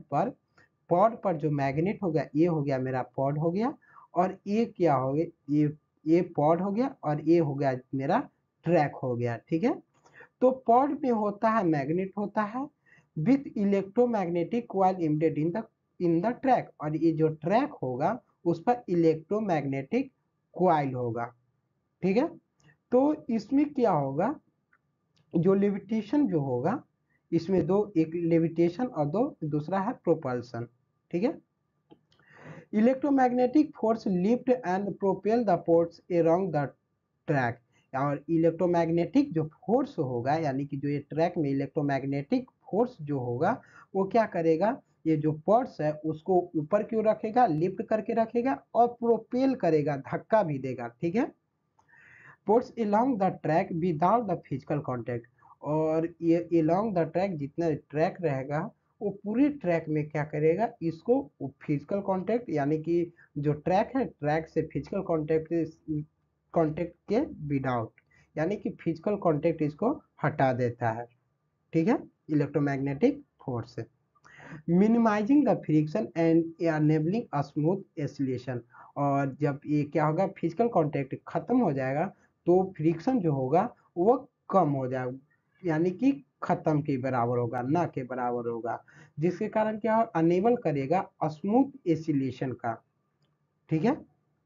पॉड पर जो मैग्नेट हो गया, ये हो गया मेरा पॉड हो गया, और ये क्या हो गया, ये पॉड हो गया, और ये हो गया मेरा ट्रैक हो गया। ठीक है, तो पॉड में होता है मैग्नेट होता है with electromagnetic coil embedded in the track, और ये जो ट्रैक होगा उस पर इलेक्ट्रोमैग्नेटिक कॉइल होगा। ठीक है, तो इसमें क्या होगा, जो लेविटेशन जो होगा इसमें दो, एक लेविटेशन और दो दूसरा है प्रोपल्सन। ठीक है, electromagnetic force lift and propel the ports around the track, और इलेक्ट्रोमैग्नेटिक जो फोर्स होगा यानी कि जो ये ट्रैक में इलेक्ट्रोमैग्नेटिक फोर्स जो होगा वो क्या करेगा, ये जो पर्स है उसको ऊपर क्यों रखेगा, लिफ्ट करके रखेगा और प्रोपेल करेगा, धक्का भी देगा। ठीक है, puts along the track without the physical contact, और ये अलोंग द ट्रैक जितना ट्रैक रहेगा वो पूरे ट्रैक में क्या करेगा, इसको फिजिकल कांटेक्ट यानी कि जो ट्रैक है ट्रैक से फिजिकल कांटेक्ट के विदाउट, यानी कि फिजिकल कांटेक्ट इसको हटा देता है। ठीक है, इलेक्ट्रोमैग्नेटिक फोर्स से minimising the friction and enabling a smooth acceleration, और जब ये क्या होगा फिजिकल कांटेक्ट खत्म हो जाएगा तो फ्रिक्शन जो होगा वो कम हो जाएगा, यानी कि खत्म के बराबर होगा, ना के बराबर होगा, जिसके कारण क्या अनेबल करेगा स्मूथ एसिलेशन का। ठीक है,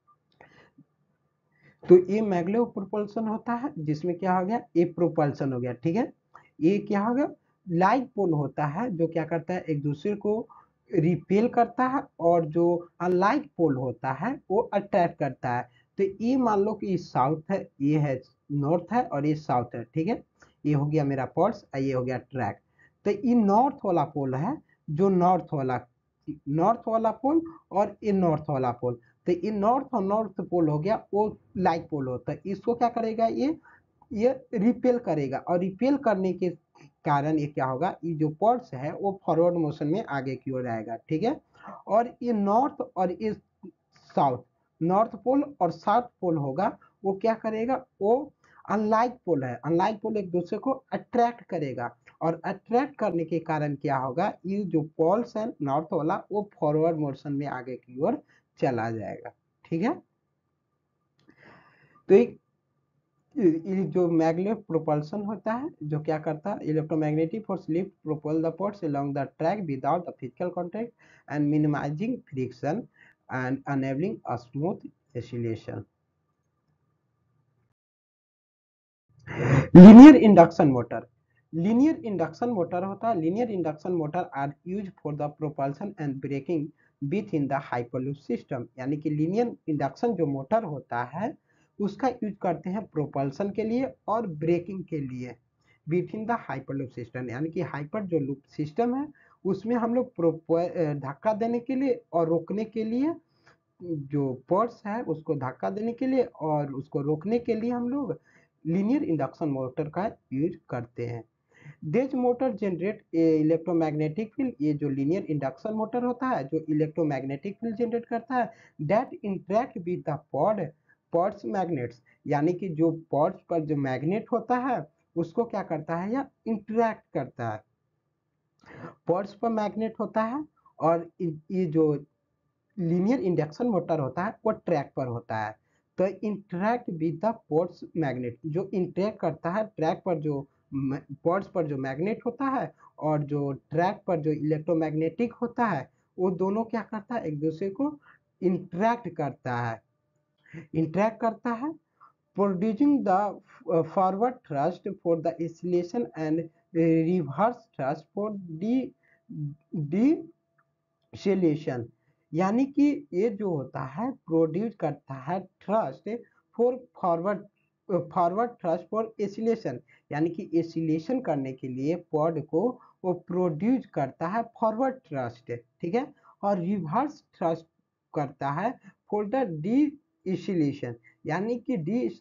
तो ये मैग्लेव प्रोपल्सन होता है जिसमें क्या हो गया, ये प्रोपल्सन हो गया। ठीक है, ये क्या हो गया, लाइक पोल होता है जो क्या करता है एक दूसरे को रिपेल करता है, और जो अनलाइक पोल होता है वो अट्रैक्ट करता है। तो ये मान लो कि साउथ है, ये है नॉर्थ है और ये साउथ है। ठीक है, ये हो गया मेरा पर्स और ये हो गया ट्रैक। तो ये नॉर्थ वाला पोल है, जो नॉर्थ वाला पोल, और ये नॉर्थ वाला पोल। तो ये नॉर्थ और नॉर्थ पोल हो गया, वो लाइक पोल होता है, इसको क्या करेगा, ये रिपेल करेगा, और रिपेल करने के कारण ये क्या होगा, ये जो पर्स है वो फॉरवर्ड मोशन में आगे की ओर आएगा। ठीक है, और ये नॉर्थ और ये साउथ, नॉर्थ पोल और साउथ पोल होगा, वो क्या करेगा, वो अनलाइक पोल है, अनलाइक पोल एक दूसरे को अट्रैक्ट करेगा, और अट्रैक्ट करने के कारण क्या होगा, ये जो पोल्स है नॉर्थ वाला वो फॉरवर्ड मोशन में आगे की ओर चला जाएगा। ठीक है, तो एक ये जो मैग्नेटिक प्रोपल्सन होता है जो क्या करता है, electromagnetic force lift propel the ports along the track without the physical contact and minimising friction and enabling a smooth acceleration. Linear induction motor, linear induction motor होता है, linear induction motor are use for the propulsion and braking within the hyperloop system, यानी कि linear induction जो motor होता है उसका use करते हैं प्रोपल्सन के लिए और ब्रेकिंग के लिए within the hyperloop system, यानी कि हाइपर जो लूप सिस्टम है उसमें हम लोग धक्का देने के लिए और रोकने के लिए जो पॉड्स है उसको धक्का देने के लिए और उसको रोकने के लिए हम लोग लीनियर इंडक्शन मोटर का यूज करते हैं। This motor generate electromagnetic field, ये जो लीनियर इंडक्शन मोटर होता है जो इलेक्ट्रोमैग्नेटिक फील्ड जनरेट करता है, that interact with the pods magnets, यानी कि जो पॉड्स पर जो मैग्नेट होता है उसको क्या करता है या इंटरेक्ट करता है। पॉड्स पर मैग्नेट होता है और ये जो लीनियर इंडक्शन मोटर होता है वो ट्रैक पर होता है। तो interact with the ports magnet, जो इंटरेक्ट करता है ट्रैक पर जो पोर्ट्स पर जो मैग्नेट होता है और जो ट्रैक पर जो इलेक्ट्रोमैग्नेटिक होता है, वो दोनों क्या करता है, एक दूसरे को इंटरेक्ट करता है। इंटरेक्ट करता है, producing the forward thrust for the acceleration and reverse thrust for deceleration, यानी कि ये जो होता है प्रोड्यूस करता है thrust for forward thrust for acceleration, यानी कि एसिलेशन करने के लिए पॉड को वो प्रोड्यूस करता है फॉरवर्ड थ्रस्ट, ठीक है, और रिवर्स थ्रस्ट करता है फॉर द डी एसिलेशन, यानी कि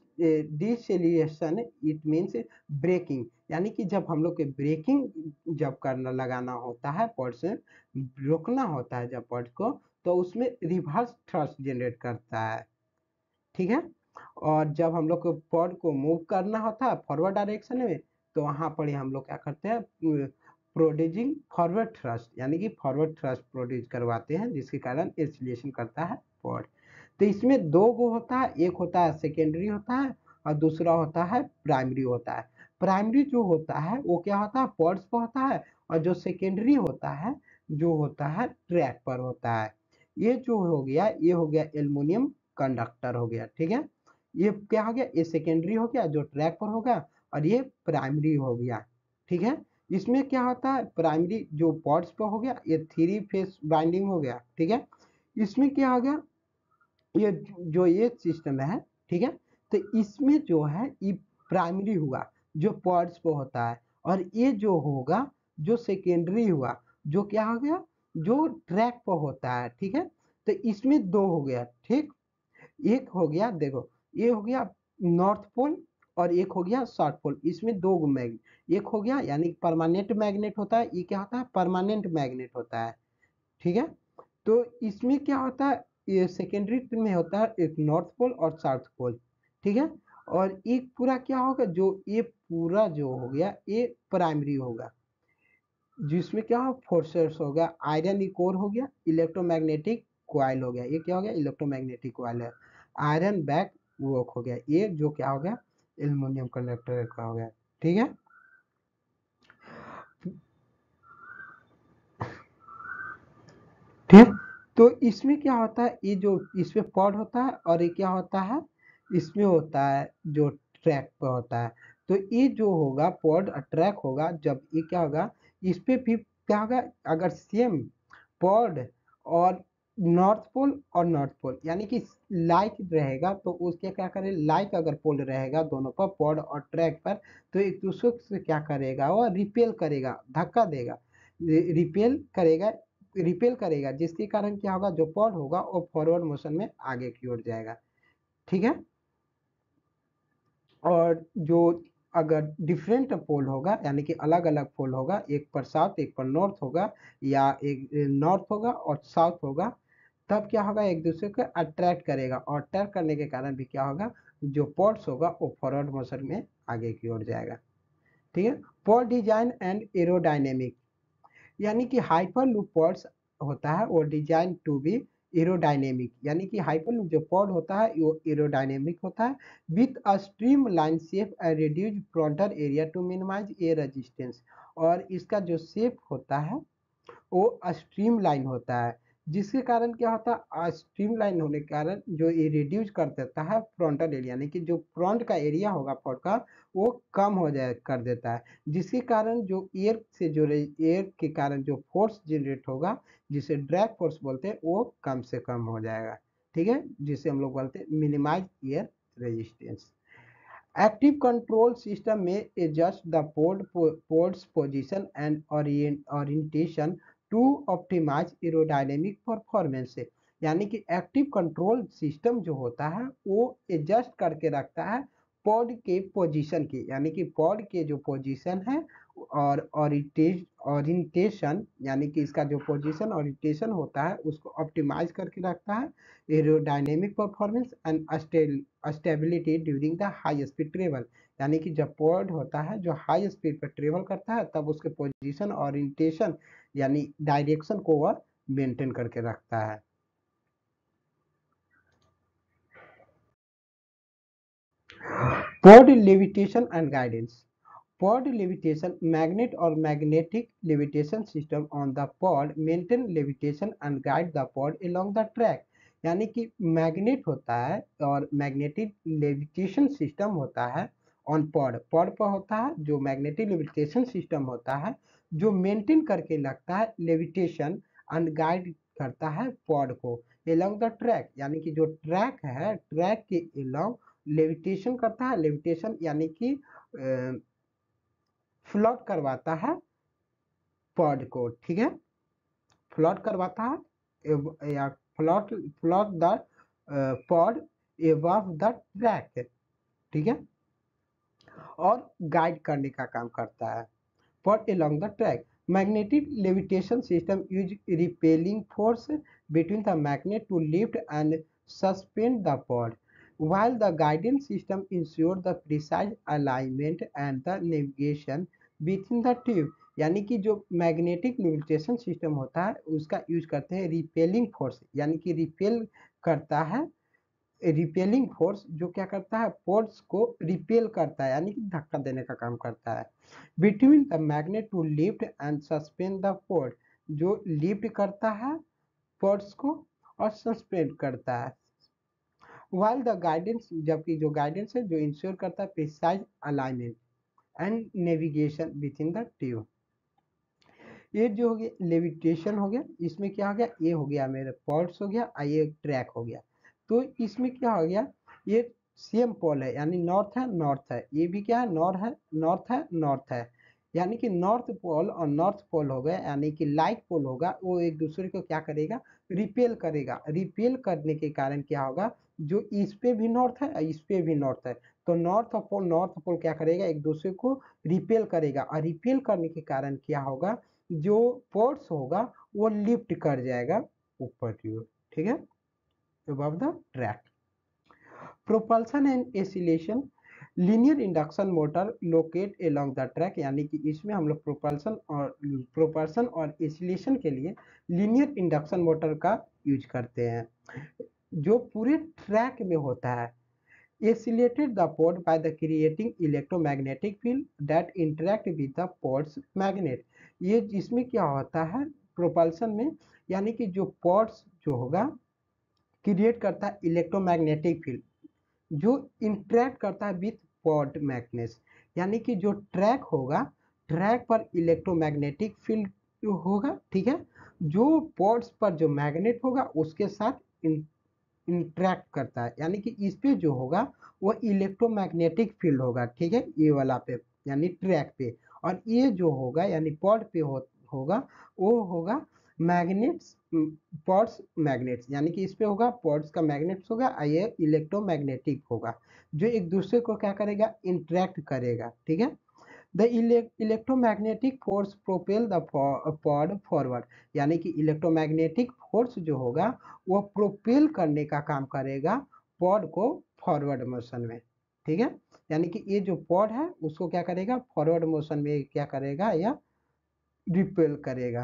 डिसेलिएशन इट मीन्स ब्रेकिंग, यानी कि जब हम लोग के ब्रेकिंग जब करना लगाना होता है पॉड से रोकना होता है जब पॉड को, तो उसमें रिवर्स थ्रस्ट जनरेट करता है, ठीक है। और जब हम लोग को पॉड को मूव करना होता है फॉरवर्ड डायरेक्शन में, तो वहाँ पर हम लोग क्या करते हैं, प्रोड्यूसिंग फॉरवर्ड थ्रस्ट, यानी कि फॉरवर्ड थ्रस्ट प्रोड्यूस करवाते हैं जिसके कारण एक्सीलरेशन करता है पॉड। तो इसमें दो गो होता है, एक होता है सेकेंडरी होता है और दूसरा होता है प्राइमरी होता है। प्राइमरी जो होता है वो क्या होता है, पॉड्स पर होता है, और जो सेकेंडरी होता है जो होता है ट्रैक पर होता है। ये जो हो गया ये हो गया एल्युमिनियम कंडक्टर हो गया, ठीक है। ये क्या हो गया, ये सेकेंडरी हो गया जो ट्रैक पर होगा, और ये प्राइमरी हो गया, ठीक है। इसमें क्या होता है, प्राइमरी जो पॉड्स पर हो गया ये थ्री फेस बाइंडिंग हो गया, ठीक है। इसमें क्या हो गया, ये जो ये सिस्टम है, ठीक है, तो इसमें जो है ये प्राइमरी हुआ जो पॉड्स पे होता है, और ये जो होगा जो सेकेंडरी हुआ जो क्या हो गया, जो ट्रैक पर होता है, ठीक है। तो इसमें दो हो गया, ठीक, एक हो गया देखो, ये हो गया नॉर्थ पोल और एक हो गया साउथ पोल, इसमें दो मैग्नेट, एक हो गया यानी परमानेंट मैग्नेट होता है, ये क्या होता है परमानेंट मैग्नेट होता है, ठीक है। तो इसमें क्या होता है, ये सेकेंडरी में होता है एक नॉर्थ पोल और साउथ पोल, ठीक है। और एक पूरा क्या होगा, जो ये पूरा जो हो गया ये प्राइमरी होगा, जिसमें क्या हो फोर्सेस हो गया, आयरन कोर हो गया, इलेक्ट्रोमैग्नेटिक कॉइल हो गया, ये क्या हो गया इलेक्ट्रोमैग्नेटिक कॉइल है, आयरन बैक वर्क हो गया, ये जो क्या हो गया एल्युमिनियम कंडक्टर का हो गया, ठीक है। ठीक, तो इसमें क्या होता है, ये जो इसमें पॉड होता है और ये क्या होता है इसमें होता है जो ट्रैक पे होता है। तो ये जो होगा पॉड ट्रैक होगा, जब ये क्या होगा इस पे भी क्या होगा, अगर सेम पॉड और नॉर्थ पोल यानी कि लाइक रहेगा, तो उसके क्या करे, लाइक अगर पोल रहेगा दोनों पर पॉड और ट्रैक पर, तो एक दूसरे से क्या करेगा वो रिपेल करेगा, धक्का देगा, रिपेल करेगा जिसके कारण क्या होगा, जो पॉड होगा वो फॉरवर्ड मोशन में आगे की ओर जाएगा, ठीक है। और जो अगर डिफरेंट पोल होगा यानी कि अलग अलग पोल होगा, एक पर साउथ एक पर नॉर्थ होगा, या एक नॉर्थ होगा और साउथ होगा, तब क्या होगा एक दूसरे को अट्रैक्ट करेगा, और अट्रैक्ट करने के कारण भी क्या होगा, जो पॉड्स होगा वो फॉरवर्ड मोशन में आगे की ओर जाएगा, ठीक है। पॉड डिजाइन एंड एरोडायनेमिक, यानी कि हाइपरलूप पॉड्स होता है वो डिजाइन टू बी एरोडायनेमिक, यानी कि हाइपरलूप जो पॉड होता है वो एरोडायनेमिक होता है, with a streamline shape and reduce frontal area to minimise air resistance, और इसका जो शेप होता है वो स्ट्रीम लाइन होता है, जिसके कारण क्या होता है, स्ट्रीम लाइन होने के कारण जो ये रिड्यूस कर देता है फ्रंटल एरिया, यानी कि जो फ्रंट का एरिया होगा पॉड का वो कम हो जाए कर देता है, जिसके कारण जो एयर से जो एयर के कारण जो फोर्स जनरेट होगा जिसे ड्रैग फोर्स बोलते हैं वो कम से कम हो जाएगा, ठीक है, जिसे हम लोग बोलते हैं minimise air resistance. Active control system may adjust the pod's position and orientation to optimize aerodynamic performance. यानी कि एक्टिव कंट्रोल सिस्टम जो होता है वो एडजस्ट करके रखता है पॉड के पोजीशन की, यानी कि पॉड के जो पोजीशन है और ओरिएंटेशन, यानी कि इसका जो पोजीशन ओरिएंटेशन होता है उसको ऑप्टिमाइज करके रखता है, aerodynamic performance and stability during the high speed travel. यानी कि जब पॉड होता है जो हाई स्पीड पर ट्रेवल करता है तब उसके पोजीशन ओरिएंटेशन यानी डायरेक्शन को वह मेंटेन करके रखता है। Pod levitation and guidance. Pod levitation, magnet or magnetic levitation system on the pod maintain levitation and guide the pod along the track। यानी कि मैग्नेट होता है और मैग्नेटिक लेविटेशन सिस्टम होता है ऑन पॉड, पॉड पर होता है जो मैग्नेटिक लेविटेशन सिस्टम होता है जो मेंटेन करके लगता है लेविटेशन एंड गाइड करता है पॉड को along द ट्रैक, यानी कि जो ट्रैक है ट्रैक के along लेविटेशन करता है। लेविटेशन यानी कि फ्लोट करवाता है पॉड को, ठीक है, फ्लोट करवाता है या float float the pod above the track, ठीक है, और गाइड करने का काम करता है pod along the track. Magnetic levitation system use repelling force between the magnet to lift and suspend the pod, while the guidance system ensure the precise alignment and the navigation within the tube। यानी कि जो magnetic levitation system होता है उसका use करते हैं repelling force, यानी कि रिपेल करता है, रिपेलिंग फोर्स जो क्या करता है फोर्स को रिपेल करता है यानी कि धक्का देने का काम करता है। Between the magnet to lift and suspend the force, जो लिफ्ट करता है फोर्स को और सस्पेंड करता है। वाइल द गाइडेंस, जबकि जो गाइडेंस है जो इंश्योर करता है precise alignment and navigation within the tube. ये जो हो गया लेविटेशन हो गया, इसमें क्या हो गया, ये हो गया मेरे पॉड्स हो गया और ये ट्रैक हो गया। तो इसमें क्या हो गया, ये सेम पोल है यानी नॉर्थ है नॉर्थ है, ये भी क्या है नॉर्थ है नॉर्थ है नॉर्थ है, यानी कि नॉर्थ पोल और नॉर्थ पोल हो गया, यानी कि लाइट पोल होगा वो एक दूसरे को क्या करेगा रिपेल करेगा। रिपेल करने के कारण क्या होगा, जो इस पे भी नॉर्थ है इस पे भी नॉर्थ है तो नॉर्थ पोल क्या करेगा एक दूसरे को रिपेल करेगा, और रिपेल करने के कारण क्या होगा जो फोर्स होगा वो लिफ्ट कर जाएगा ऊपर की ओर, ठीक है, above the track। Propulsion and acceleration, linear induction motor locate along the track, यानी कि इसमें हम लोग प्रोपल्सन और एसिलेशन के लिए लीनियर इंडक्शन मोटर का यूज करते हैं जो पूरे ट्रैक में होता है। Accelerated the pod by the creating electromagnetic field that interact with the pod's magnet। ये इसमें क्या होता है प्रोपल्सन में, यानी कि जो पॉड्स जो होगा क्रिएट करता है इलेक्ट्रोमैग्नेटिक फील्ड जो इंटरेक्ट करता है विथ पॉड मैग्नेट्स, यानी कि जो ट्रैक होगा ट्रैक पर इलेक्ट्रोमैग्नेटिक फील्ड होगा, ठीक है, जो पॉड्स पर जो मैग्नेट होगा उसके साथ इंटरेक्ट करता है, यानी कि इस पे जो होगा वो इलेक्ट्रोमैग्नेटिक फील्ड होगा, ठीक है, ये वाला पे यानी ट्रैक पे, और ये जो होगा यानी पॉड पे होगा वो होगा मैग्नेट्स, पॉड्स मैग्नेट्स, यानी कि इस पे होगा पॉड्स का मैग्नेट्स होगा और ये इलेक्ट्रोमैग्नेटिक होगा जो एक दूसरे को क्या करेगा इंटरेक्ट करेगा, ठीक है। The electromagnetic force propel the pod forward, यानी कि इलेक्ट्रोमैग्नेटिक फोर्स जो होगा वो प्रोपेल करने का काम करेगा पॉड को फॉरवर्ड मोशन में, ठीक है, यानी कि ये जो पॉड है उसको क्या करेगा फॉरवर्ड मोशन में क्या करेगा या रिपेल करेगा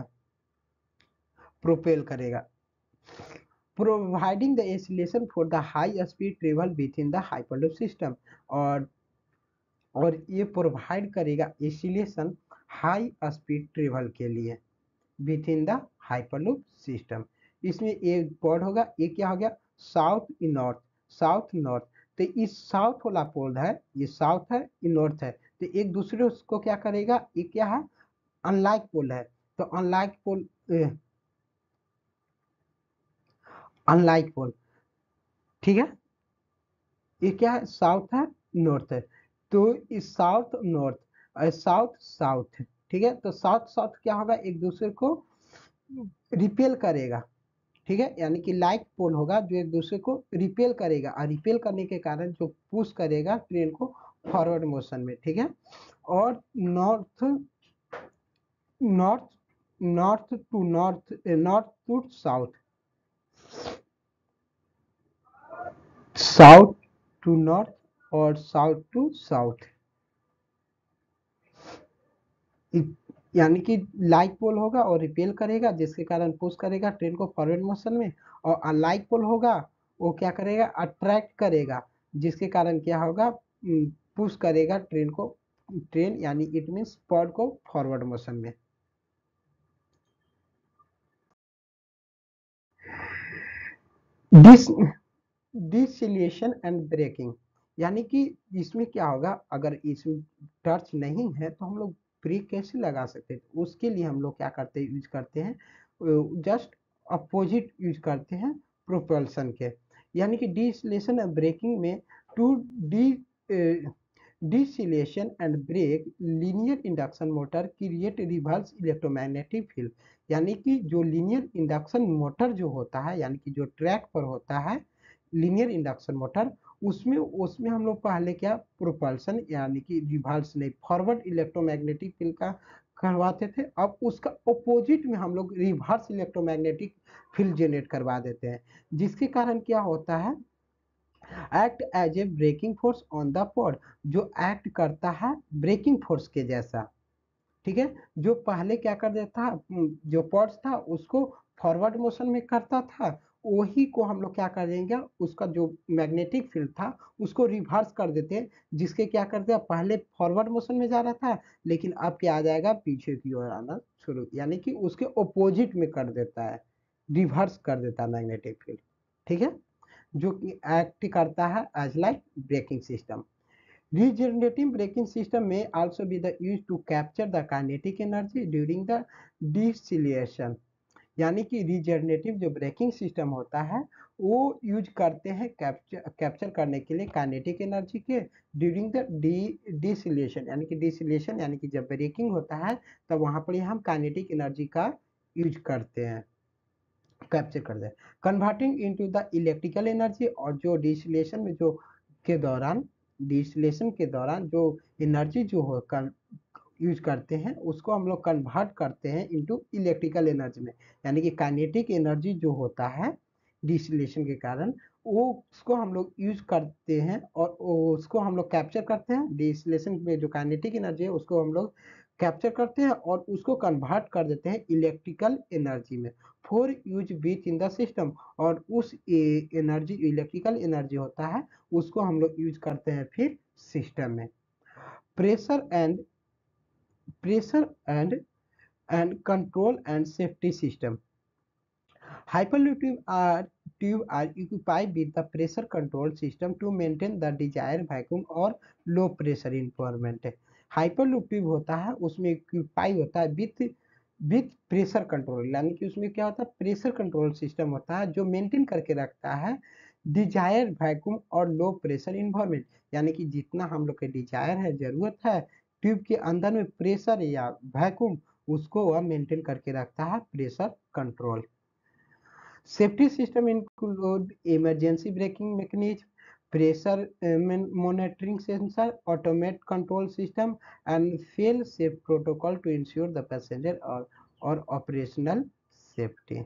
प्रोपेल करेगा। Providing the acceleration for the high speed travel within the hyperloop system, और ये प्रोवाइड करेगा एसिलेशन हाई स्पीड ट्रेवल के लिए within the hyperloop system. इसमें एक पॉड होगा, ये क्या हो गया साउथ नॉर्थ, साउथ नॉर्थ, तो इस साउथ वाला पोल है ये साउथ है ये नॉर्थ है, तो एक दूसरे उसको क्या करेगा ये क्या है अनलाइक पोल है, तो अनलाइक पोल अनलाइक पोल, ठीक है, ये क्या है साउथ है नॉर्थ है, तो इस साउथ नॉर्थ साउथ साउथ, ठीक है, तो साउथ साउथ क्या होगा एक दूसरे को रिपेल करेगा, ठीक है, यानी कि लाइक पोल होगा जो एक दूसरे को रिपेल करेगा, और रिपेल करने के कारण जो पुश करेगा ट्रेन को फॉरवर्ड मोशन में। ठीक है, और north north north to south, south to north और साउथ टू साउथ, यानी कि लाइक पोल होगा और रिपेल करेगा जिसके कारण पुश करेगा ट्रेन को फॉरवर्ड मोशन में, और अनलाइक पोल होगा वो क्या करेगा, अट्रैक्ट करेगा जिसके कारण क्या होगा, पुश करेगा ट्रेन को, ट्रेन यानी इट मीन्स पॉड को फॉरवर्ड मोशन में। डिस डिसिलेशन एंड ब्रेकिंग, यानी कि इसमें क्या होगा, अगर इसमें टर्च नहीं है तो हम लोग ब्रेक कैसे लगा सकते हैं, तो उसके लिए हम लोग क्या करते हैं, यूज करते हैं जस्ट अपोजिट यूज करते हैं प्रोपल्सन के। यानी कि डिसिलेशन एंड ब्रेकिंग में टू डी deceleration and brake linear induction motor create reverse electromagnetic field, यानी कि जो लीनियर इंडक्शन मोटर जो होता है, यानी कि जो ट्रैक पर होता है लीनियर इंडक्शन मोटर, उसमें उसमें हम लोग पहले क्या प्रोपल्सन यानी कि रिवर्स नहीं फॉरवर्ड इलेक्ट्रोमैग्नेटिक फील्ड का करवाते थे, अब उसका अपोजिट में हम लोग रिवर्स इलेक्ट्रोमैग्नेटिक फील्ड जनरेट करवा देते हैं, जिसके कारण क्या होता है, act as a braking force on the pod, जो एक्ट करता है ब्रेकिंग फोर्स के जैसा। ठीक है, जो पहले क्या कर देता था, जो पॉड्स था उसको फॉरवर्ड मोशन में करता था, वही को हम लोग क्या कर देंगे, उसका जो मैग्नेटिक फील्ड था उसको रिवर्स कर देते हैं, जिसके क्या करते हैं, पहले फॉरवर्ड मोशन में जा रहा था लेकिन अब क्या आ जाएगा, पीछे की ओर आना शुरू, यानी कि उसके अपोजिट में कर देता है, रिवर्स कर देता है मैग्नेटिक फील्ड। ठीक है, जो कि एक्ट करता है as like braking system. Regenerative braking system may also be the used to capture the kinetic energy during the deceleration, यानी कि रिजनरेटिव जो ब्रेकिंग सिस्टम होता है वो यूज करते हैं कैप्चर करने के लिए काइनेटिक एनर्जी के ड्यूरिंग द डिसिलेशन, यानी कि डिसिलेशन यानी कि जब ब्रेकिंग होता है तब वहां पर हम काइनेटिक एनर्जी का यूज करते हैं, कैप्चर करते हैं, converting into the electrical energy, और जो डिसिलेशन में जो के दौरान डिस्टिलेशन के दौरान जो एनर्जी जो हो यूज करते हैं उसको हम लोग कन्वर्ट करते हैं इनटू इलेक्ट्रिकल एनर्जी में, यानी कि काइनेटिक एनर्जी जो होता है डिस्टिलेशन के कारण वो उसको हम लोग यूज करते हैं और उसको हम लोग कैप्चर करते हैं, डिस्टिलेशन में जो काइनेटिक एनर्जी है उसको हम लोग कैप्चर करते हैं और उसको कन्वर्ट कर देते हैं इलेक्ट्रिकल एनर्जी में फॉर यूज बीच इन द सिस्टम, और उस एनर्जी इलेक्ट्रिकल एनर्जी होता है उसको हम लोग यूज करते हैं फिर सिस्टम में। Pressure and pressure and control and safety system, hyperloop tube are equipped with the pressure control system to maintain the desired vacuum or low pressure environment। Hyperloop tube होता है उसमें इक्विपाई होता है विथ प्रेशर कंट्रोल, यानी कि उसमें क्या होता है, प्रेशर कंट्रोल सिस्टम होता है जो मेंटेन करके रखता है डिजायर वैक्यूम और लो प्रेशर इन्वायरमेंट, यानी कि जितना हम लोग के डिजायर है जरूरत है ट्यूब के अंदर में प्रेशर या वैक्यूम उसको वह मेंटेन करके रखता है pressure control. Safety system include emergency braking mechanism, pressure monitoring sensor, automate control system, and fail-safe protocol to ensure the passenger or operational safety।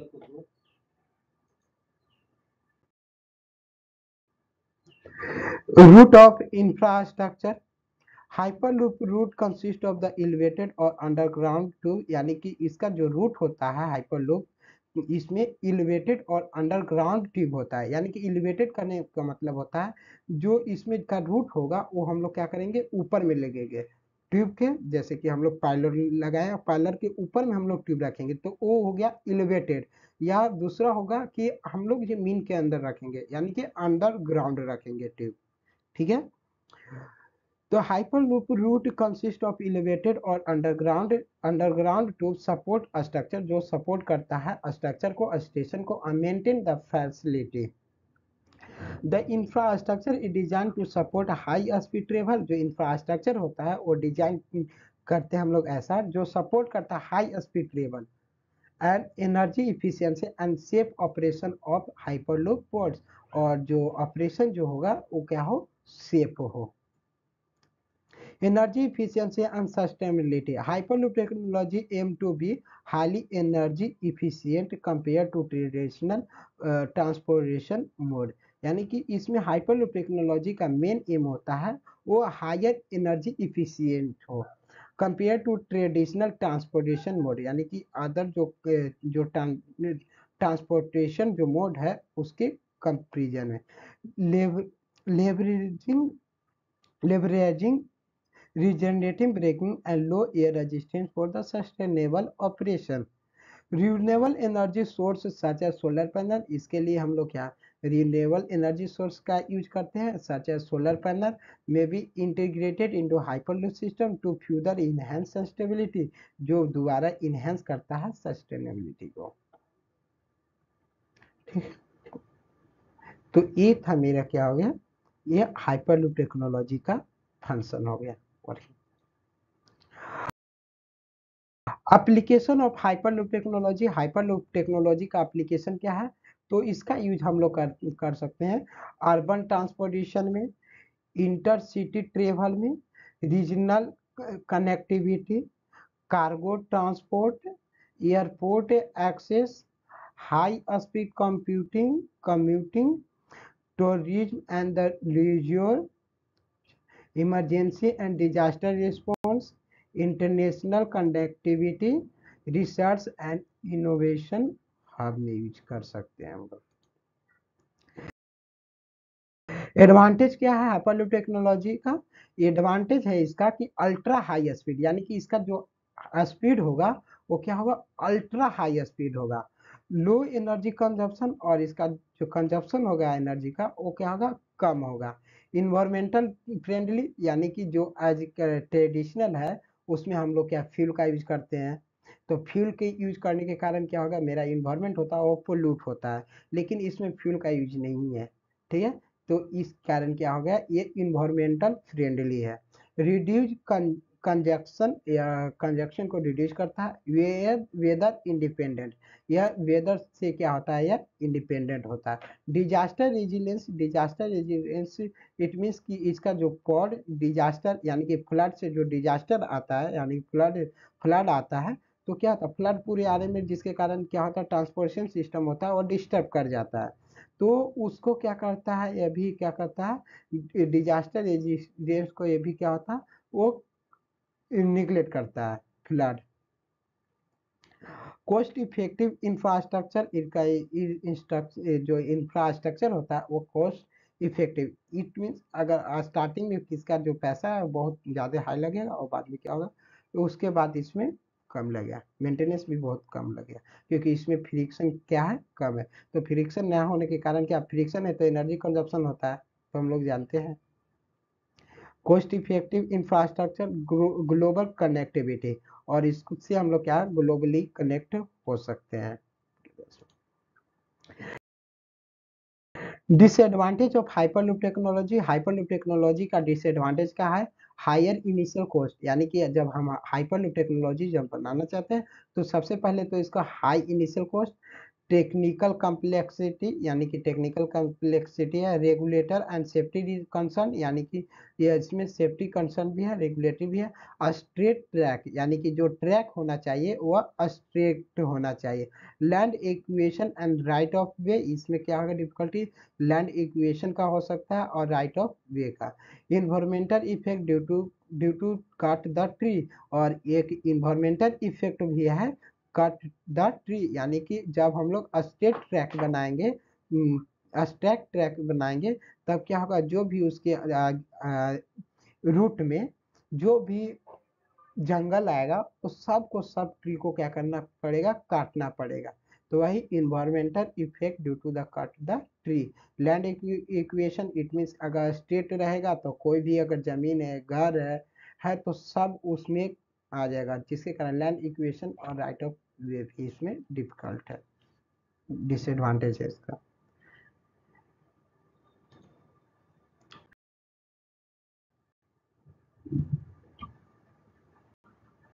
Route of infrastructure, hyperloop route consist of the elevated और underground tube, यानी कि इसका जो root होता है hyperloop इसमें elevated और underground tube होता है, यानी कि एलिवेटेड करने का मतलब होता है जो इसमें का रूट होगा वो हम लोग क्या करेंगे ऊपर में लगेंगे ट्यूब के, जैसे कि हम लोग पायलर लगाए पायलर के ऊपर में हम लोग ट्यूब रखेंगे तो वो हो गया एलिवेटेड, या दूसरा होगा कि हम लोग जमीन के अंदर रखेंगे यानी कि अंडरग्राउंड रखेंगे ट्यूब। ठीक है, The hyperloop route consists of elevated और अंडरग्राउंड ट्यूब सपोर्ट स्ट्रक्चर जो सपोर्ट करता है स्ट्रक्चर को स्टेशन को maintain the facility. The infrastructure is design to support high speed travel, जो इंफ्रास्ट्रक्चर होता है वो डिजाइन करते हैं हम लोग ऐसा जो सपोर्ट करता है high speed travel and energy efficiency and safe operation of hyperloop ports, और जो ऑपरेशन जो होगा वो क्या हो, सेफ हो। Energy efficiency and sustainability. Hyperloop technology aim to be highly energy efficient compared to traditional transportation mode. यानी कि इसमें हाइपरलूप टेक्नोलॉजी का मेन एम होता है वो हायर एनर्जी इफिशियंट हो compare to traditional transportation mode, यानी कि अदर जो ट्रांसपोर्टेशन जो मोड है उसके कंपेरिजन में। Leveraging leveraging regenerative braking and low air resistance for the sustainable operation. Renewable energy source such as solar panel, इसके लिए हम लोग क्या रिन्यूएबल एनर्जी सोर्स का यूज करते हैं such as solar panel may be integrated into hyperloop system to further enhance sustainability, जो दोबारा इनहेंस करता है सस्टेनेबिलिटी को। ठीक, तो ये था मेरा क्या हो गया, ये हाइपरलूप टेक्नोलॉजी का फंक्शन हो गया। Application of hyperloop technology, hyperloop technology का एप्लीकेशन क्या है, तो इसका यूज हम लोग कर सकते हैं अर्बन ट्रांसपोर्टेशन में, इंटरसिटी ट्रेवल में, regional connectivity, cargo transport, airport access, high speed computing commuting, tourism and the leisure, emergency and disaster response, international connectivity, research and innovation hub में यूज कर सकते हैं हम लोग। एडवांटेज क्या है हाइपरलूप टेक्नोलॉजी का, एडवांटेज है इसका कि अल्ट्रा हाई स्पीड, यानी कि इसका जो स्पीड होगा वो क्या होगा, अल्ट्रा हाई स्पीड होगा, लो एनर्जी कंजप्शन, और इसका जो कंजप्शन होगा एनर्जी का वो क्या होगा, कम होगा, इन्वायरमेंटल फ्रेंडली, यानी कि जो आज ट्रेडिशनल है उसमें हम लोग क्या फ्यूल का यूज करते हैं, तो फ्यूल के यूज करने के कारण क्या होगा, मेरा इन्वायरमेंट होता है वो पोल्यूट होता है, लेकिन इसमें फ्यूल का यूज नहीं है। ठीक है, तो इस कारण क्या हो गया, ये इन्वायरमेंटल फ्रेंडली है, रिड्यूज कंजक्शन या कंजक्शन को रिड्यूस करता है, वेदर इंडिपेंडेंट, यह वेदर से क्या होता है, यह इंडिपेंडेंट होता है, disaster resilience, disaster resilience it means कि इसका जो पॉड डिजास्टर यानी कि फ्लड से जो डिजास्टर आता है, यानी फ्लड फ्लड आता है तो क्या होता है, फ्लड पूरे एरिया में जिसके कारण क्या होता है, ट्रांसपोर्टेशन सिस्टम होता है और डिस्टर्ब कर जाता है, तो उसको क्या करता है, ये भी क्या करता है, डिजास्टर रेजिलियंस को ये भी क्या होता है, वो निगलेक्ट करता है फ्लड। कॉस्ट इफेक्टिव इंफ्रास्ट्रक्चर, इनका जो इंफ्रास्ट्रक्चर होता है वो कॉस्ट इफेक्टिव, इट मीन्स अगर स्टार्टिंग में किसका जो पैसा है बहुत ज़्यादा हाई लगेगा और बाद में क्या होगा, तो उसके बाद इसमें कम लगेगा, मेंटेनेंस भी बहुत कम लगेगा, क्योंकि इसमें फ्रिक्शन क्या है, कम है, तो फ्रिक्शन ना होने के कारण क्या, फ्रिक्शन है तो एनर्जी कंजप्शन होता है, तो हम लोग जानते हैं। Cost effective infrastructure, global connectivity, और इससे हम लोग क्या ग्लोबली कनेक्ट हो सकते हैं। Disadvantage of hyperloop technology, hyperloop technology का डिसएडवांटेज क्या है, हायर इनिशियल कॉस्ट, यानी कि जब हम हाइपरलूप टेक्नोलॉजी जब बनाना चाहते हैं तो सबसे पहले तो इसका high initial cost, technical complexity, यानी कि टेक्निकल कम्प्लेक्सिटी है, रेगुलेटर एंड सेफ्टी कंसर्न, यानी कि ये इसमें सेफ्टी कंसर्न भी है, रेगुलेटरी भी है, स्ट्रेट ट्रैक, यानी कि जो ट्रैक होना चाहिए वह स्ट्रेट होना चाहिए, land acquisition and right of way, इसमें क्या होगा डिफिकल्टी, लैंड एक्वेशन का हो सकता है और राइट ऑफ वे का, environmental effect due to cut the tree, और एक इन्वायरमेंटल इफेक्ट भी है कट द ट्री, यानी कि जब हम लोग स्ट्रेट ट्रैक बनाएंगे, स्ट्रेट ट्रैक बनाएंगे तब क्या होगा, जो भी उसके रूट में जो भी जंगल आएगा उस सब को सब ट्री को क्या करना पड़ेगा, काटना पड़ेगा, तो वही environmental effect due to the cut the tree. Land acquisition it means अगर स्ट्रेट रहेगा तो कोई भी अगर जमीन है घर है तो सब उसमें आ जाएगा, जिसके कारण लैंड इक्वेशन और राइट ऑफ वे भी इसमें डिफिकल्ट है, डिसएडवांटेज है इसका।